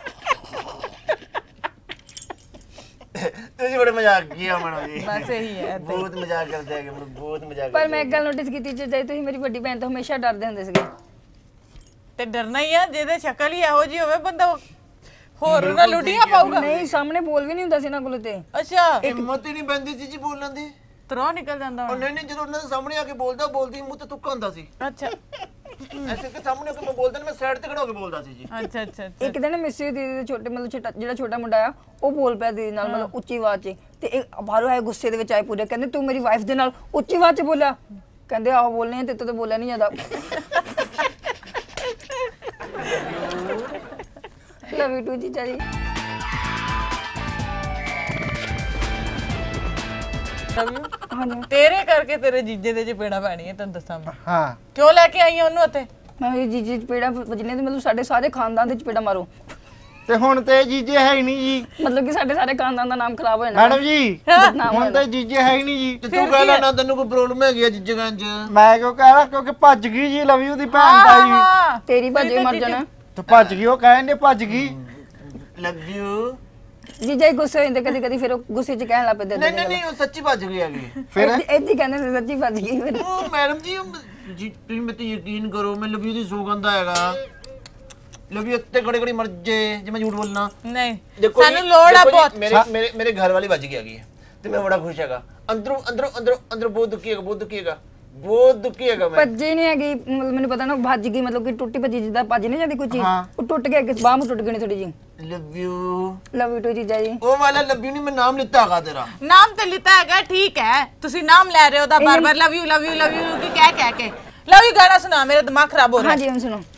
D: ਤੁਸੀਂ ਬੜੇ ਮਜ਼ਾਕ ਕੀਆ ਮੈਡਮ ਜੀ।
A: ਬਸ ਇਹੀ ਹੈ।
D: ਬਹੁਤ ਮਜ਼ਾਕ ਕਰਦੇ ਹੈਗੇ, ਬਹੁਤ ਮਜ਼ਾਕ।
B: ਪਰ ਮੈਂ ਇੱਕ ਗੱਲ ਨੋਟਿਸ ਕੀਤੀ ਜੇ ਤੁਸੀਂ ਮੇਰੀ ਵੱਡੀ ਭੈਣ ਤੋਂ ਹਮੇਸ਼ਾ ਡਰਦੇ ਹੁੰਦੇ ਸੀਗੇ।
A: ਤੇ ਡਰਨਾ ਹੀ ਆ, ਜਿਹਦੇ ਸ਼ਕਲ ਹੀ ਇਹੋ ਜਿਹੀ ਹੋਵੇ ਬੰਦਾ ਹੋਰ ਉਹਨਾਂ ਲੁੱਟੀਆਂ ਪਾਊਗਾ।
B: ਨਹੀਂ ਸਾਹਮਣੇ ਬੋਲ ਵੀ ਨਹੀਂ ਹੁੰਦਾ ਸੀ ਨਾ ਕੋਲ ਤੇ।
A: ਅੱਛਾ
D: ਹਿੰਮਤ ਹੀ ਨਹੀਂ ਪੈਂਦੀ ਸੀ ਜੀ ਬੋਲਣ ਦੀ।
A: ਤਰੋ ਨਿਕਲ ਜਾਂਦਾ
D: ਉਹ ਨਹੀਂ ਜਦੋਂ ਉਹਨਾਂ ਦੇ ਸਾਹਮਣੇ ਆ ਕੇ ਬੋਲਦੀ ਮੂੰਹ ਤੇ ਤੁੱਕਾ ਹੁੰਦਾ ਸੀ।
A: ਅੱਛਾ
D: ਐਸੇ ਕਿ ਸਾਹਮਣੇ ਆ ਕੇ ਮੈਂ ਬੋਲਦਾ ਮੈਂ ਸਾਈਡ ਤੇ ਖੜਾ ਹੋ ਕੇ ਬੋਲਦਾ ਸੀ ਜੀ।
A: ਅੱਛਾ ਅੱਛਾ
B: ਇੱਕ ਦਿਨ ਮਿਸੀ ਦੀਦੀ ਦੇ ਛੋਟੇ ਮਤਲਬ ਜਿਹੜਾ ਛੋਟਾ ਮੁੰਡਾ ਆ ਉਹ ਬੋਲ ਪਿਆ ਦੀਦੀ ਨਾਲ ਮਤਲਬ ਉੱਚੀ ਆਵਾਜ਼ 'ਚ, ਤੇ ਇਹ ਬਾਹਰੋਂ ਆਏ ਗੁੱਸੇ ਦੇ ਵਿੱਚ ਆਏ ਪੂਰੇ, ਕਹਿੰਦੇ ਤੂੰ ਮੇਰੀ ਵਾਈਫ ਦੇ ਨਾਲ ਉੱਚੀ ਆਵਾਜ਼ 'ਚ ਬੋਲਿਆ। ਕਹਿੰਦੇ ਆਹੋ ਬੋਲਨੇ ਤੇ ਤੂੰ ਤਾਂ ਬੋਲਿਆ ਨਹੀਂ ਜਾਂਦਾ। ਲਵ ਯੂ ਟੂ ਜੀਜਾ ਜੀ। ਹਾਂਜੀ
A: ਤੇਰੇ ਕਰਕੇ ਤੇਰੇ ਜੀਜੇ ਦੇ ਚਪੇੜਾ ਪੈਣੀ ਹੈ, ਤੈਨੂੰ ਦੱਸਾਂ ਮੈਂ।
C: ਹਾਂ
A: ਕਿਉਂ ਲੈ ਕੇ ਆਈ ਉਹਨੂੰ ਉੱਥੇ?
B: ਮੈਂ ਇਹ ਜੀਜੇ ਚਪੇੜਾ ਵਜਨੇ ਤੇ ਮਤਲਬ ਸਾਡੇ ਸਾਰੇ ਖਾਨਦਾਨ ਦੇ ਚਪੇੜਾ ਮਾਰੋ,
C: ਤੇ ਹੁਣ ਤੇ ਜੀਜੇ ਹੈ ਹੀ ਨਹੀਂ ਜੀ।
B: ਮਤਲਬ ਕਿ ਸਾਡੇ ਸਾਰੇ ਖਾਨਦਾਨ ਦਾ ਨਾਮ ਖਰਾਬ ਹੋ ਜਾਣਾ
C: ਮੈਡਮ ਜੀ ਹੁਣ ਤੇ ਜੀਜੇ ਹੈ ਹੀ ਨਹੀਂ ਜੀ।
D: ਤੇ ਤੂੰ ਕਹਿ ਲੈਣਾ ਤੈਨੂੰ ਕੋਈ ਪ੍ਰੋਬਲਮ ਹੈਗੀ ਆ ਜੀਜੇਗਾਂ 'ਚ?
C: ਮੈਂ ਕਿਉਂ ਕਹਿ ਰਹਾ, ਕਿਉਂਕਿ ਭੱਜ ਗਈ ਜੀ ਲਵ ਯੂ ਦੀ ਭੈਣ ਤਾਈ।
A: ਹਾਂ
B: ਤੇਰੀ ਭਾਜੇ ਮਰ ਜਾਣਾ।
C: ਤੇ ਭੱਜ ਗਈ, ਉਹ ਕਹਿੰਦੇ ਭੱਜ ਗਈ।
D: Love you.
B: ਜੀਜਾ ਹੀ ਗੁੱਸੇ ਹੋ ਜਾਂਦੇ ਕਦੀ ਕਦੀ, ਫਿਰ ਉਹ ਗੁੱਸੇ 'ਚ ਕਹਿਣ ਲੱਗ ਪੈਂਦੇ।
D: ਨਹੀਂ ਉਹ ਸੱਚੀ ਭੱਜ ਗਈ ਹੈਗੀ।
C: ਫਿਰ
B: ਇੱਦਾਂ ਕਹਿੰਦੇ ਸੀ ਸੱਚੀ ਭੱਜ ਗਈ ਫਿਰ।
D: ਉਹ ਮੈਡਮ ਜੀ ਜੀ ਤੁਸੀਂ ਮੇਰੇ ਤੇ ਯਕੀਨ ਕਰੋ, ਮੈਂ ਲਵ ਯੂ ਦੀ ਸੌਗੰਧ ਹੈਗਾ। ਲਵ ਯੂ ਤੇ ਘੜੀ ਮਰ ਜੇ ਮੈਂ ਝੂਠ ਬੋਲਣਾ
A: ਨਹੀਂ।
D: ਦੇਖੋ
A: ਸਾਨੂੰ ਲੋੜ ਆ ਬਹੁਤ।
D: ਮੇਰੇ ਘਰ ਵਾਲੀ ਵੱਜ ਗਈ ਹੈਗੀ ਤੇ ਮੈਂ ਬੜਾ ਖੁਸ਼ ਹੈਗਾ। ਅੰਦਰੋਂ ਬਹੁਤ ਦੁਖੀ ਹੈਗਾ, ਬਹੁਤ ਦੁਖੀ ਹੈਗਾ ਮੈਂ।
B: ਭੱਜੀ ਨਹੀਂ ਹੈਗੀ, ਮਤਲਬ ਮੈਨੂੰ ਪਤਾ ਨਾ ਭੱਜ ਗਈ, ਮਤਲਬ ਕਿ ਟੁੱਟੀ ਭੱਜੀ ਜਿੱਦਾਂ ਭੱਜ ਨਹੀਂ ਜਾਂਦੀ ਕੋਈ ਚੀਜ਼, ਉਹ ਟੁੱਟ ਗਿਆ, ਕਿਸ ਬਾਹ ਨੂੰ ਟੁੱਟ ਗਈ ਥੋੜੀ ਜੀ।
D: ਲਵ ਯੂ
B: ਜੀਜਾ ਜੀ।
D: ਉਹ ਵਾਲਾ ਲਵ ਯੂ ਨਹੀਂ ਮੈਂ ਨਾਮ ਲਿੱਤਾ ਹੈਗਾ ਤੇਰਾ।
A: ਨਾਮ ਤੇ ਲਿੱਤਾ ਹੈਗਾ, ਠੀਕ ਹੈ, ਤੁਸੀਂ ਨਾਮ ਲੈ ਰਹੇ ਹੋ ਦਾ ਬਾਰ-ਬਾਰ ਲਵ ਯੂ ਕੀ ਕਹਿ ਕੇ। ਲਵ ਯੂ ਗਾਣਾ ਸੁਣਾ, ਮੇਰਾ ਦਿਮਾਗ ਖਰਾਬ ਹੋ ਰਿਹਾ।
B: ਹਾਂਜੀ ਹੁਣ ਸੁਣੋ।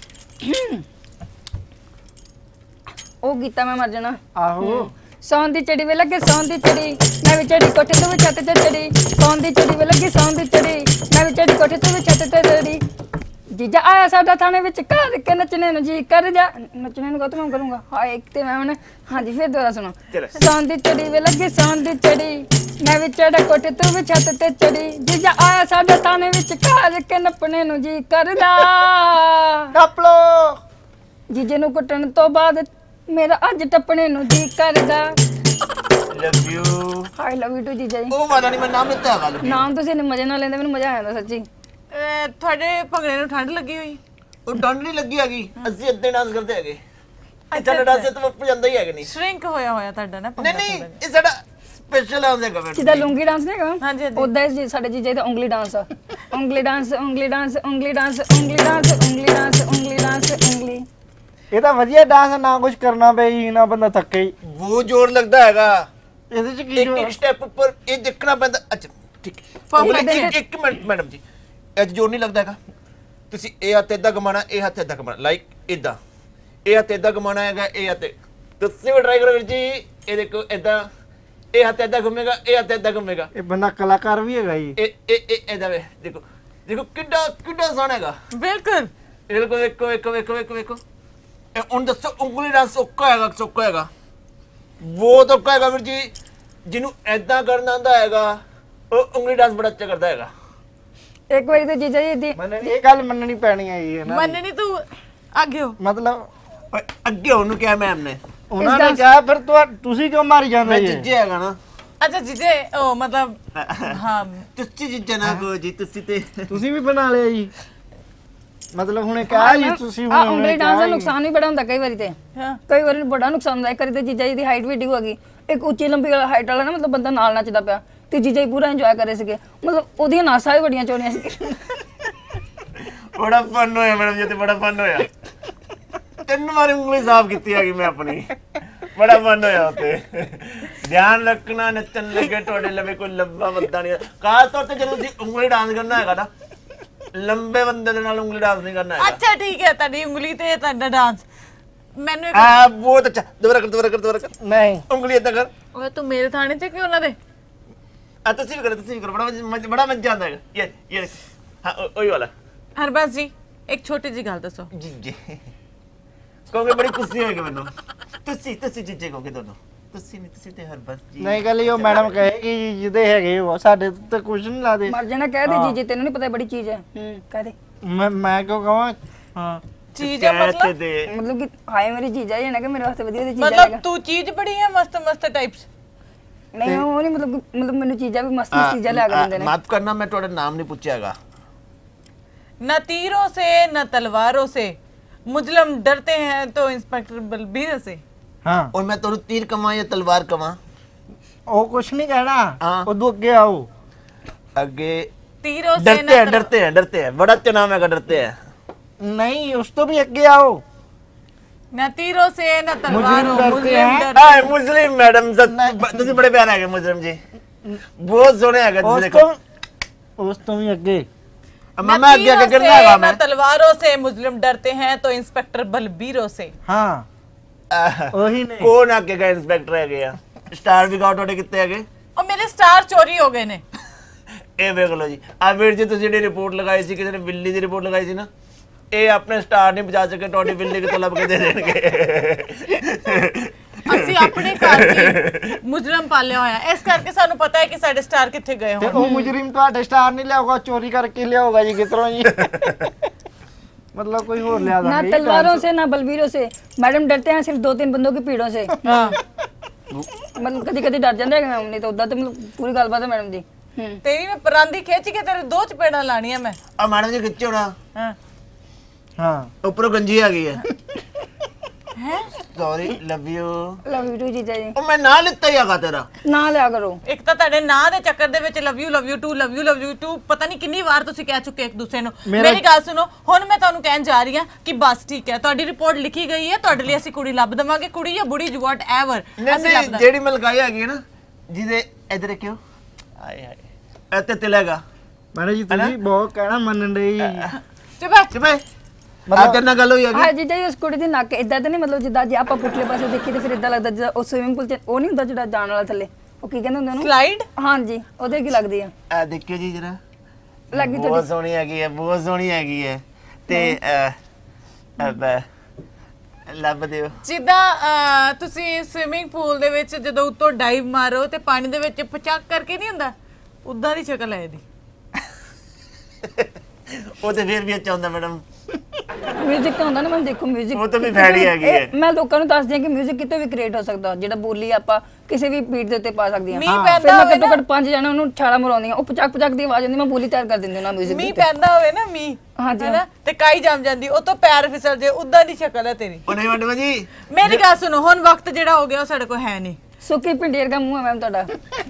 B: ਉਹ ਗੀਤਾ ਮੈਂ ਮਰ ਜਾਣਾ।
C: ਆਹੋ
B: ਸੌਣ ਦੀ ਚੜੀ ਵੇ ਲੱਗੇ ਸੌਣ ਦੀ ਚੜੀ, ਮੈਂ ਵੀ ਚੜੀ ਕੋਠੇ ਤੋਂ ਵੀ ਛੱਤ ਤੇ ਚੜੀ। ਸੌਣ ਦੀ ਚੜੀ ਵੇ ਲੱਗੇ ਸੌਣ ਦੀ ਚੜੀ, ਮੈਂ ਵੀ ਚੜੀ ਕੋਠੇ ਤੋਂ ਵੀ ਛੱਤ ਤੇ ਚੜੀ। ਜੀਜਾ ਆਇਆ ਸਾਡਾ ਥਾਣੇ ਵਿੱਚ ਘਰ ਕੇ ਨੱਚਣੇ ਨੂੰ ਜੀ ਕਰ ਜਾ। ਨੱਚਣੇ ਨੂੰ ਕਦੋਂ ਕਰੂੰਗਾ ਹਾਏ ਇੱਕ ਤੇ ਮੈਂ ਹੁਣ। ਹਾਂਜੀ ਫਿਰ ਦੁਬਾਰਾ ਸੁਣੋ। ਸੌਣ ਦੀ ਚੜੀ ਵੇ ਲੱਗੇ ਸੌਣ ਦੀ ਚੜੀ, ਮੈਂ ਵੀ ਚੜਾ ਕੋਠੇ ਤੋਂ ਵੀ ਛੱਤ ਤੇ ਚੜੀ। ਜੀਜਾ ਆਇਆ ਸਾਡਾ ਥਾਣੇ ਵਿੱਚ ਘਰ ਕੇ ਨੱਪਣੇ ਨੂੰ ਜੀ ਕਰਦਾ।
C: ਟੱਪ ਲੋ।
B: ਜੀਜੇ ਨੂੰ ਕੁੱਟਣ ਤੋਂ ਬਾਅਦ ਮੇਰਾ ਅੱਜ ਟੱਪਣੇ ਨੂੰ ਜੀ ਕਰਦਾ।
D: Love you.
B: Hi love you too ਜੀਜਾ ਜੀ।
D: ਉਹ ਵਾਲਾ ਨਹੀਂ ਮੈਂ ਨਾਮ ਲਿੱਤਾ ਹੈਗਾ।
B: ਨਾਮ ਤੁਸੀਂ ਇੰਨੇ ਮਜ਼ੇ ਨਾਲ ਲੈਂਦੇ, ਮੈਨੂੰ ਮਜ਼ਾ ਆ ਜਾਂਦਾ ਸੱਚੀ।
A: ਤੁਹਾਡੇ ਭੰਗੜੇ ਨੂੰ ਠੰਡ ਲੱਗੀ ਹੋਈ?
D: ਉਹ ਡੰਡ ਨਹੀਂ ਲੱਗੀ ਹੈਗੀ, ਅਸੀਂ ਅੱਧੇ ਡਾਂਸ ਕਰਦੇ ਹੈਗੇ। ਅੱਛਾ ਡਾਂਸ ਤੇ ਉੱਪਰ ਜਾਂਦਾ ਹੀ ਹੈਗਾ ਨਹੀਂ।
A: ਸ਼ਰਿੰਕ ਹੋਇਆ ਤੁਹਾਡਾ ਨਾ ਭੰਗੜਾ।
D: ਨਹੀਂ ਇਹ ਸਾਡਾ ਸਪੈਸ਼ਲ ਡਾਂਸ ਹੈਗਾ ਬੇਟਾ।
B: ਜਿੱਦਾਂ ਲੁੰਗੀ ਡਾਂਸ ਨਹੀਂ ਹੈਗਾ,
A: ਹਾਂਜੀ
B: ਉਦਾਂ ਹੀ ਸਾਡੇ ਜੀਜੇ ਦਾ ਉਂਗਲੀ ਡਾਂਸ ਆ। ਉਂਗਲੀ ਡਾਂਸ ਉਂਗਲੀ ਡਾਂਸ ਉਂਗਲੀ ਡਾਂਸ ਉਂਗਲੀ ਡਾਂਸ ਉਂਗਲੀ ਡਾਂਸ ਉਂਗਲੀ ਡਾਂਸ ਉਂਗਲੀ।
C: ਇਹ ਤਾਂ ਵਧੀਆ ਡਾਂਸ, ਨਾ ਕੁਝ ਕਰਨਾ ਪਈ ਨਾ ਬੰਦਾ ਥੱਕੇ ਹੀ।
D: ਬਹੁਤ ਜ਼ੋਰ ਲੱਗਦਾ ਹੈਗਾ
C: ਇਹਦੇ ਚ ਕੀ
D: ਇੱਕ ਸਟੈਪ ਉੱਪਰ ਇਹ ਦੇਖਣਾ ਪੈਂਦਾ। ਅੱਛਾ ਠੀਕ ਹੈ, ਇੱਕ ਮਿੰਟ ਮੈਡਮ ਜੀ, ਇਹ ਜ਼ੋਰ ਨਹੀਂ ਲੱਗਦਾ ਹੈਗਾ। ਤੁਸੀਂ ਇਹ ਹੱਥ ਏਦਾਂ ਘੁਮਾਣਾ, ਇਹ ਹੱਥ ਏਦਾਂ ਘੁਮਾਣਾ, ਲਾਈਕ ਇਦਾਂ। ਇਹ ਹੱਥ ਏਦਾਂ ਘੁਮਾਣਾ ਹੈਗਾ, ਇਹ ਹੱਥ ਤੁਸੀਂ ਵੀ ਟਰਾਈ ਕਰੋ ਵੀਰ ਜੀ। ਇਹ ਦੇਖੋ ਏਦਾਂ, ਇਹ ਹੱਥ ਏਦਾਂ ਘੁੰਮੇਗਾ, ਇਹ ਹੱਥ ਏਦਾਂ ਘੁੰਮੇਗਾ।
C: ਇਹ ਬੰਦਾ ਕਲਾਕਾਰ ਵੀ ਹੈਗਾ ਜੀ।
D: ਇਹ ਏਦਾਂ ਵੇ ਦੇਖੋ ਕਿੱਡਾ ਆਸਾਨ ਹੈਗਾ।
A: ਬਿਲਕੁਲ
D: ਵੇਖੋ। ਹੁਣ ਦੱਸੋ ਉਂਗਲੀ ਡਾਂਸ ਔਖਾ ਹੈਗਾ ਬਹੁਤ ਔਖਾ ਹੈਗਾ ਵੀਰ ਜੀ। ਜਿਹਨੂੰ ਏਦਾਂ ਕਰਨਾ ਆਉਂਦਾ ਹੈਗਾ ਉਹ ਉਂਗਲੀ ਡਾਂਸ ਬੜਾ ਅੱਛਾ ਕਰਦਾ ਹੈਗਾ।
B: ਇੱਕ ਵਾਰੀ ਤਾਂ ਜੀਜਾ ਜੀ ਦੀ
C: ਇਹ ਗੱਲ ਮੰਨਣੀ ਪੈਣੀ ਹੈ ਜੀ।
A: ਮੰਨਣੀ ਤੂੰ ਅੱਗੇ ਹੋ,
C: ਮਤਲਬ
D: ਅੱਗੇ ਉਹਨੂੰ ਕਿਹਾ ਮੈਮ ਨੇ
C: ਉਹਨਾਂ ਨੇ ਕਿਹਾ ਫਿਰ ਤੁਸੀਂ ਕਿਉਂ ਮਾਰੀ ਜਾਂਦੇ
D: ਮੈਂ
C: ਜੀ
D: ਜੀਜੇ ਹੈਗਾ ਨਾ
A: ਅੱਛਾ ਜੀਜੇ ਉਹ ਮਤਲਬ ਹਾਂ
D: ਤੁਸੀਂ ਜੀਜੇ ਨਾ ਕਹੋ ਜੀ ਤੁਸੀਂ ਤੇ
C: ਤੁਸੀਂ ਵੀ ਬਣਾ ਲਿਆ ਜੀ ਮਤਲਬ ਹੁਣੇ ਕਿਹਾ ਜੀ ਤੁਸੀਂ ਹੁਣੇ
B: ਉਂਗਲੀ ਡਾਂਸ ਦਾ ਨੁਕਸਾਨ ਵੀ ਬੜਾ ਹੁੰਦਾ ਕਈ ਵਾਰੀ ਤੇ
A: ਹਾਂ
B: ਕਈ ਵਾਰੀ ਬੜਾ ਨੁਕਸਾਨ ਹੁੰਦਾ ਕਰੀ ਤੇ ਜੀਜਾ ਜੀ ਦੀ ਹਾਈਟ ਵੀ ਏਡੀ ਹੋ ਗਈ ਇੱਕ ਉੱਚੀ ਲੰਬੀ ਵਾਲਾ ਹਾਈਟ ਵਾਲਾ ਨਾ ਮਤਲਬ ਬੰਦਾ ਨਾਲ ਨੱਚਦਾ ਪਿਆ ਤੇ ਜੀਜਾ ਜੀ ਪੂਰਾ ਇੰਜੋਏ ਕਰ ਰਹੇ ਸੀਗੇ ਮਤਲਬ ਉਹਦੀਆਂ ਨਾਸਾਂ ਵੀ ਬੜੀਆਂ ਚੋਣੀਆਂ ਸੀ
D: ਬੜਾ ਫਨ ਹੋਇਆ ਮੈਡਮ ਜੀ ਤੇ ਬੜਾ ਫਨ ਹੋਇਆ 3 ਵਾਰ ਉਂਗਲੀ ਸਾਫ਼ ਕੀਤੀ ਹੈਗੀ ਮੈਂ ਆਪਣੀ ਬੜਾ ਫਨ ਹੋਇਆ ਉੱਤੇ ਧਿਆਨ ਰੱਖਣਾ ਨੱਚਣ ਲੱਗੇ ਤੁਹਾਡੇ ਲਵੇ ਕੋਈ ਲੰਬਾ ਬੰਦਾ ਨਹੀਂ ਖਾਸ ਤੌਰ ਤੇ ਜਦੋਂ ਤੁਸੀਂ ਉਂਗਲੀ ਡਾਂਸ ਕਰਨਾ ਹੈਗਾ ਨਾ ਲੰਬੇ ਬੰਦੇ ਦੇ ਨਾਲ ਉਂਗਲੀ ਡਾਂਸ ਨਹੀਂ ਕਰਨਾ ਹੈਗਾ
A: ਅੱਛਾ ਠੀਕ ਹੈ ਤੁਹਾਡੀ ਉਂਗਲੀ ਤੇ ਤੁਹਾਡਾ ਡਾਂਸ ਮੈਨੂੰ
D: ਬਹੁਤ ਅੱਛਾ ਦੁਬਾਰਾ ਕਰ
C: ਨਹੀਂ
D: ਉਂਗਲੀ ਏਦਾਂ ਕਰ
A: ਓਏ ਤੂੰ ਮੇਰੇ ਥਾਣੇ ਚ ਕਿ ਉਹਨਾਂ ਦੇ
D: ਤੁਸੀਂ ਵੀ ਕਰੋ ਬੜਾ ਮਜ਼ਾ ਆਉਂਦਾ ਹੈਗਾ ਇਹ ਹਾਂ ਉਹੀ ਵਾਲਾ
A: ਹਰਬੰਸ ਜੀ ਇੱਕ ਛੋਟੀ ਜੀ ਗੱਲ ਦੱਸੋ
D: ਜੀ ਕਹੋਗੇ ਬੜੀ ਖੁਸ਼ੀ ਹੋਏਗੀ ਮੈਨੂੰ ਤੁਸੀਂ ਜੀਜੇ ਕਹੋਗੇ ਦੋਨੋਂ ਤੁਸੀਂ ਤੇ ਹਰਬੰਸ ਜੀ
C: ਨਹੀਂ ਗੱਲ ਉਹ ਮੈਡਮ ਕਹੇਗੀ ਜੀ ਜਿਹਦੇ ਹੈਗੇ ਉਹ ਸਾਡੇ ਤੇ ਕੁਝ ਨਹੀਂ ਲਾਦੇ
B: ਮਰ ਜਾਣਾ ਕਹਿ ਦੇ ਜੀਜੇ ਤੈਨੂੰ ਨਹੀਂ ਪਤਾ ਬੜੀ ਚੀਜ਼ ਹੈ ਕਹਿ ਦੇ
C: ਮੈਂ ਕਿਉਂ ਕਹਾਂ ਹਾਂ
A: ਚੀਜ਼ ਹੈ
B: ਮਤਲਬ ਕਿ ਹਾਏ ਮੇਰੀ ਚੀਜ਼ ਹੈ ਨਾ ਕਿ ਮੇਰੇ ਵਾਸਤੇ ਵਧੀਆ ਦੀ ਚੀਜ਼ ਹੈ
A: ਮਤਲਬ ਤੂੰ ਚੀਜ਼ ਬੜੀ ਹੈ ਮਸਤ ਟਾਈਪਸ
B: ਨਹੀਂ ਉਹ ਨਹੀਂ ਮਤਲਬ ਮੈਨੂੰ ਚੀਜ਼ਾਂ ਵੀ ਮਸਤ ਚੀਜ਼ਾਂ ਲਿਆ ਕੇ ਦਿੰਦੇ ਨੇ
D: ਮਾਫ ਕਰਨਾ ਮੈਂ ਤੁਹਾਡਾ ਨਾਮ ਨਹੀਂ ਪੁੱਛਿਆਗਾ
A: न तीरों से न तलवारों से मुजलम डरते हैं तो इंस्पेक्टर बलबीर से
C: ਹਾਂ
D: और मैं ਤੁਹਾਨੂੰ तीर कमा या तलवार कमा
C: ਉਹ ਕੁਝ ਨਹੀਂ ਕਹਿਣਾ
D: ਹਾਂ।
C: ਉਦੋਂ ਅੱਗੇ ਆਓ
D: आगे
A: तीरों से
D: डरते हैं बड़ा अच्छा नाम है डरते हैं
C: ਨਹੀਂ ਉਸ ਤੋਂ ਵੀ ਅੱਗੇ ਆਓ
A: न तीरों से न तलवारों
C: डरते हैं।
D: हाय मुस्लिम मैडम ਤੁਸੀਂ ਬੜੇ ਪਿਆਰੇ ਹੈਗੇ ਮੁਸਲਿਮ ਜੀ ਬਹੁਤ ਸੋਹਣੇ ਹੈਗੇ ਤੁਸੀਂ ਦੇਖੋ
C: ਉਸ ਤੋਂ ਵੀ ਅੱਗੇ
D: मामा आगे आगे करना है
A: न तलवारों से मुजलम डरते हैं तो इंस्पेक्टर बलबीरों से
C: ਹਾਂ ਉਹੀ ਨੇ
D: कौन आगे का इंस्पेक्टर है गया स्टार भी ਤੁਹਾਡੇ ਕਿੱਥੇ ਹੈਗੇ
A: और मेरे स्टार चोरी हो गए ने
D: ਇਹ ਵੇਖ ਲਓ ਜੀ ਆ ਵੀਰ ਜੀ ਤੁਸੀਂ ਜਿਹੜੀ ਰਿਪੋਰਟ ਲਗਾਈ ਸੀ ਕਿਸੇ ਨੇ ਬਿੱਲੀ ਦੀ ਰਿਪੋਰਟ ਲਗਾਈ ਸੀ ਨਾ ਇਹ ਆਪਣੇ ਸਟਾਰ ਨਹੀਂ ਬਚਾ ਸਕੇ ਤੁਹਾਡੀ ਬਿੱਲੀ ਕਿਤੋਂ ਲੱਭ ਕੇ ਦੇ ਦੇਣਗੇ
A: ਅਸੀਂ ਆਪਣੇ ਘਰ ਚ ਮੁਜਰਮ ਪਾਲਿਆ ਹੋਇਆ ਇਸ ਕਰਕੇ ਸਾਨੂੰ ਪਤਾ ਹੈ ਕਿ ਸਾਡੇ ਸਟਾਰ ਕਿੱਥੇ ਗਏ
C: ਤੇ
A: ਹੋਣ
C: ਉਹ ਮੁਜਰਮ ਤੁਹਾਡੇ ਸਟਾਰ ਨਹੀਂ ਲਿਆਊਗਾ ਚੋਰੀ ਕਰਕੇ ਲਿਆਊਗਾ ਜੀ ਕਿਧਰੋਂ ਜੀ मतलब कोई और लिया
B: ना तलवारों से ना बलबीरों से मैडम डरते हैं सिर्फ 2-3 बंदों की पीड़ों से मतलब कभी कभी डर जाते हैं नहीं तो उदा तो मतलब पूरी गलबात है मैडम जी
A: तेरी मैं परांदी खींच के तेरे 2 चपेड़ा लानी है मैं
D: आ मैडम जी खिच्चो ना
A: हां
C: हां
D: ऊपर गंजी आ गई है हैं सॉरी लव यू
B: टू जीजा जी
D: ओ मैं ना लेता ही आगा तेरा
B: ना लिया करो
A: ਇੱਕ ਤਾਂ ਤੁਹਾਡੇ ਨਾਂ ਦੇ ਚੱਕਰ ਦੇ ਵਿੱਚ ਲਵ ਯੂ ਟੂ ਪਤਾ ਨਹੀਂ ਕਿੰਨੀ ਵਾਰ ਤੁਸੀਂ ਕਹਿ ਚੁੱਕੇ ਇੱਕ ਦੂਸਰੇ ਨੂੰ ਮੇਰੀ ਗੱਲ ਸੁਣੋ ਹੁਣ ਮੈਂ ਤੁਹਾਨੂੰ ਕਹਿਣ ਜਾ ਰਹੀ ਹਾਂ ਕਿ ਬਸ ਠੀਕ ਹੈ ਤੁਹਾਡੀ ਰਿਪੋਰਟ ਲਿਖੀ ਗਈ ਹੈ ਤੁਹਾਡੇ ਲਈ ਅਸੀਂ ਕੁੜੀ ਲੱਭ ਦਵਾਂਗੇ ਕੁੜੀ ਜਾਂ ਬੁੜੀ ਜੂ ਵਾਟ ਐਵਰ
D: ਨਹੀਂ ਜਿਹੜੀ ਮੈਂ ਲਗਾਈ ਹੈਗੀ ਨਾ ਜਿਹਦੇ ਇਧਰ ਕਿਉਂ ਆਏ ਹਾਏ ਇੱਥੇ ਤਿਲੇਗਾ
C: मैंने जी तुझी बहुत कहना मनन रही
D: ਚੁੱਪੇ ਆ ਤੇਰੇ ਗੱਲ ਹੋਈ ਹੈਗੀ
B: ਹਾਂ ਜੀ ਜੀ ਉਸ ਕੁੜੀ ਦੀ ਨੱਕ ਇਦਾਂ ਤੇ ਨਹੀਂ ਮਤਲਬ ਜਿੱਦਾਂ ਜੇ ਆਪਾਂ ਪੁੱਠਲੇ ਪਾਸੇ ਦੇਖੀ ਤੇ ਫਿਰ ਇਦਾਂ ਲੱਗਦਾ ਜਿੱਦਾਂ ਉਹ ਸਵਿਮਿੰਗ ਪੂਲ ਚ ਉਹ ਨਹੀਂ ਹੁੰਦਾ ਜਿਹੜਾ ਜਾਣ ਵਾਲਾ ਥੱਲੇ ਉਹ ਕੀ ਕਹਿੰਦੇ ਹੁੰਦੇ ਉਹਨੂੰ
A: ਸਲਾਈਡ
B: ਹਾਂ ਜੀ ਉਹਦੇ ਕੀ ਲੱਗਦੀ ਆ
D: ਆ ਦੇਖਿਓ ਜੀ ਜਰਾ
B: ਲੱਗੀ
D: ਬਹੁਤ ਸੋਹਣੀ ਹੈਗੀ ਹੈ ਬਹੁਤ ਸੋਹਣੀ ਹੈਗੀ ਹੈ ਤੇ ਲੱਭ ਦਿਓ
A: ਜਿੱਦਾਂ ਤੁਸੀਂ ਸਵਿਮਿੰਗ ਪੂਲ ਦੇ ਵਿੱਚ ਜਦੋਂ ਉੱਤੋਂ ਡਾਈਵ ਮਾਰੋ ਤੇ ਪਾਣੀ ਦੇ ਵਿੱਚ ਪਚਾਕ ਕਰਕੇ ਨਹੀਂ ਹੁੰਦਾ ਉਦਾਂ ਦੀ ਸ਼ਕਲ ਹੈ ਇਹਦੀ
D: ਉਹ ਤੇ ਫਿਰ ਵੀ ਅੱਛਾ ਹੁੰਦਾ ਮੈਡਮ
B: ਮਿਊਜ਼ਿਕ ਤਾਂ ਹੁੰਦਾ ਨਾ ਮੈਂ ਦੇਖੋ ਮਿਊਜ਼ਿਕ
D: ਉਹ ਤਾਂ ਵੀ ਫੈੜੀ ਹੈਗੀ ਹੈ
B: ਮੈਂ ਲੋਕਾਂ ਨੂੰ ਦੱਸਦੀ ਹਾਂ ਕਿ ਮਿਊਜ਼ਿਕ ਕਿਤੇ ਵੀ ਕ੍ਰੀਏਟ ਹੋ ਸਕਦਾ ਜਿਹੜਾ ਬੋਲੀ ਆਪਾਂ ਕਿਸੇ ਵੀ ਬੀਟ ਦੇ ਉੱਤੇ ਪਾ ਸਕਦੇ ਹਾਂ
A: ਮੀਂਹ
B: ਫਿਰ
A: ਪੈਂਦਾ
B: ਮੈਂ
A: ਹੋਵੇ
B: ਘੱਟੋ ਘੱਟ 5 ਜਣੇ ਉਹਨੂੰ ਛਾਲਾ ਮਰਾਉਂਦੀਆਂ ਉਹ ਪਚਾਕ ਪਚਾਕ ਦੀ ਆਵਾਜ਼ ਆਉਂਦੀ ਮੈਂ ਬੋਲੀ ਤਿਆਰ ਕਰ ਦਿੰਦੀ ਉਹਨਾਂ ਮਿਊਜ਼ਿਕ
A: ਮੀਂਹ ਪੈਂਦਾ ਹੋਵੇ ਨਾ ਮੀਂਹ
B: ਹਾਂਜੀ
A: ਹੈਨਾ ਤੇ ਕਾਈ ਜੰਮ ਜਾਂਦੀ ਉਹ ਤੋਂ ਪੈਰ ਫਿਸਲ ਜੇ ਉਦਾਂ ਦੀ ਸ਼ਕਲ ਹੈ ਤੇਰੀ
D: ਉਹ ਨਹੀਂ ਮੈਡਮ ਜੀ
A: ਮੇਰੀ ਗੱਲ ਸੁਣੋ ਹੁਣ ਵਕਤ ਜਿਹੜਾ ਹੋ ਗਿਆ ਉਹ ਸਾਡੇ ਕੋਲ ਹੈ ਨਹੀਂ
B: ਸੁੱਕੀ ਪਿੰਡੀ ਵਰਗਾ ਮੂੰਹ ਹੈ ਮੈਮ ਤੁਹਾਡਾ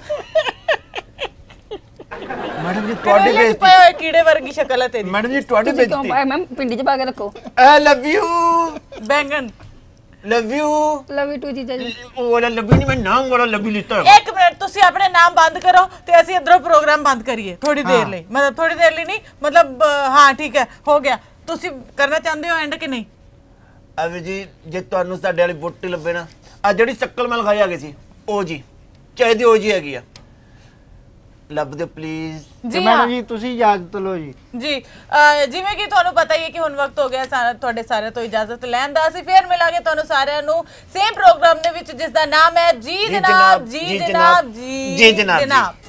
D: ਮੈਡਮ ਜੀ ਤੁਹਾਡੇ
A: ਵਿੱਚ ਪਏ ਹੋਏ ਕੀੜੇ ਵਰਗੀ ਸ਼ਕਲ ਹੈ ਤੇਰੀ
D: ਮੈਡਮ ਜੀ ਤੁਹਾਡੇ
B: ਤੁਸੀਂ ਕਿਉਂ ਪਾਇਆ ਮੈਮ ਪਿੰਡੀ ਚ ਪਾ ਕੇ ਰੱਖੋ
D: ਆਈ ਲਵ ਯੂ
A: ਬੈਂਗਨ
D: love you
B: love you too ਜੀਜਾ ਜੀ
D: ਉਹ ਵਾਲਾ ਲੱਭੀ ਨਹੀਂ ਮੈਂ ਨਾਮ ਵਾਲਾ ਲੱਭੀ ਲਿੱਤਾ
A: ਇੱਕ ਮਿੰਟ ਤੁਸੀਂ ਆਪਣੇ ਨਾਮ ਬੰਦ ਕਰੋ ਤੇ ਅਸੀਂ ਇਧਰੋਂ ਪ੍ਰੋਗਰਾਮ ਬੰਦ ਕਰੀਏ ਥੋੜੀ ਦੇਰ ਲਈ ਮਤਲਬ ਥੋੜੀ ਦੇਰ ਲਈ ਨਹੀਂ ਮਤਲਬ ਹਾਂ ਠੀਕ ਹੈ ਹੋ ਗਿਆ ਤੁਸੀਂ ਕਰਨਾ ਚਾਹੁੰਦੇ ਹੋ ਐਂਡ ਕਿ ਨਹੀਂ
D: ਅਵੇ ਜੀ ਜੇ ਤੁਹਾਨੂੰ ਸਾਡੇ ਵਾਲੀ ਬੁੱਟੀ ਲੱਭੇ ਨਾ ਆ ਜਿਹੜੀ ਸ਼ਕਲ ਮੈਂ ਲਗਾਈ ਆ ਗਈ ਸੀ ਉਹ ਜੀ ਚਾਹੀਦੀ ਉਹ ਜੀ ਹੈਗੀ ਆ ਲੱਭ ਦਿਓ ਪਲੀਜ਼
A: ਜੀ
C: मैडम जी तुसी इजाजत लो जी
A: ਜੀ ਜਿਵੇਂ ਕਿ ਤੁਹਾਨੂੰ ਪਤਾ ਹੀ ਹੈ ਕਿ ਹੁਣ ਵਕਤ ਹੋ ਗਿਆ ਤੁਹਾਡੇ ਸਾਰਿਆਂ ਤੋਂ ਇਜਾਜ਼ਤ ਲੈਣ ਦਾ ਅਸੀਂ ਫੇਰ ਮਿਲਾਂਗੇ ਤੁਹਾਨੂੰ ਸਾਰਿਆਂ ਨੂੰ ਸੇਮ ਪ੍ਰੋਗਰਾਮ ਦੇ ਵਿੱਚ ਜਿਸ ਦਾ ਨਾਮ ਹੈ ਜੀ ਜਨਾਬ ਜੀ ਜਨਾਬ ਜੀ ਜਨਾਬ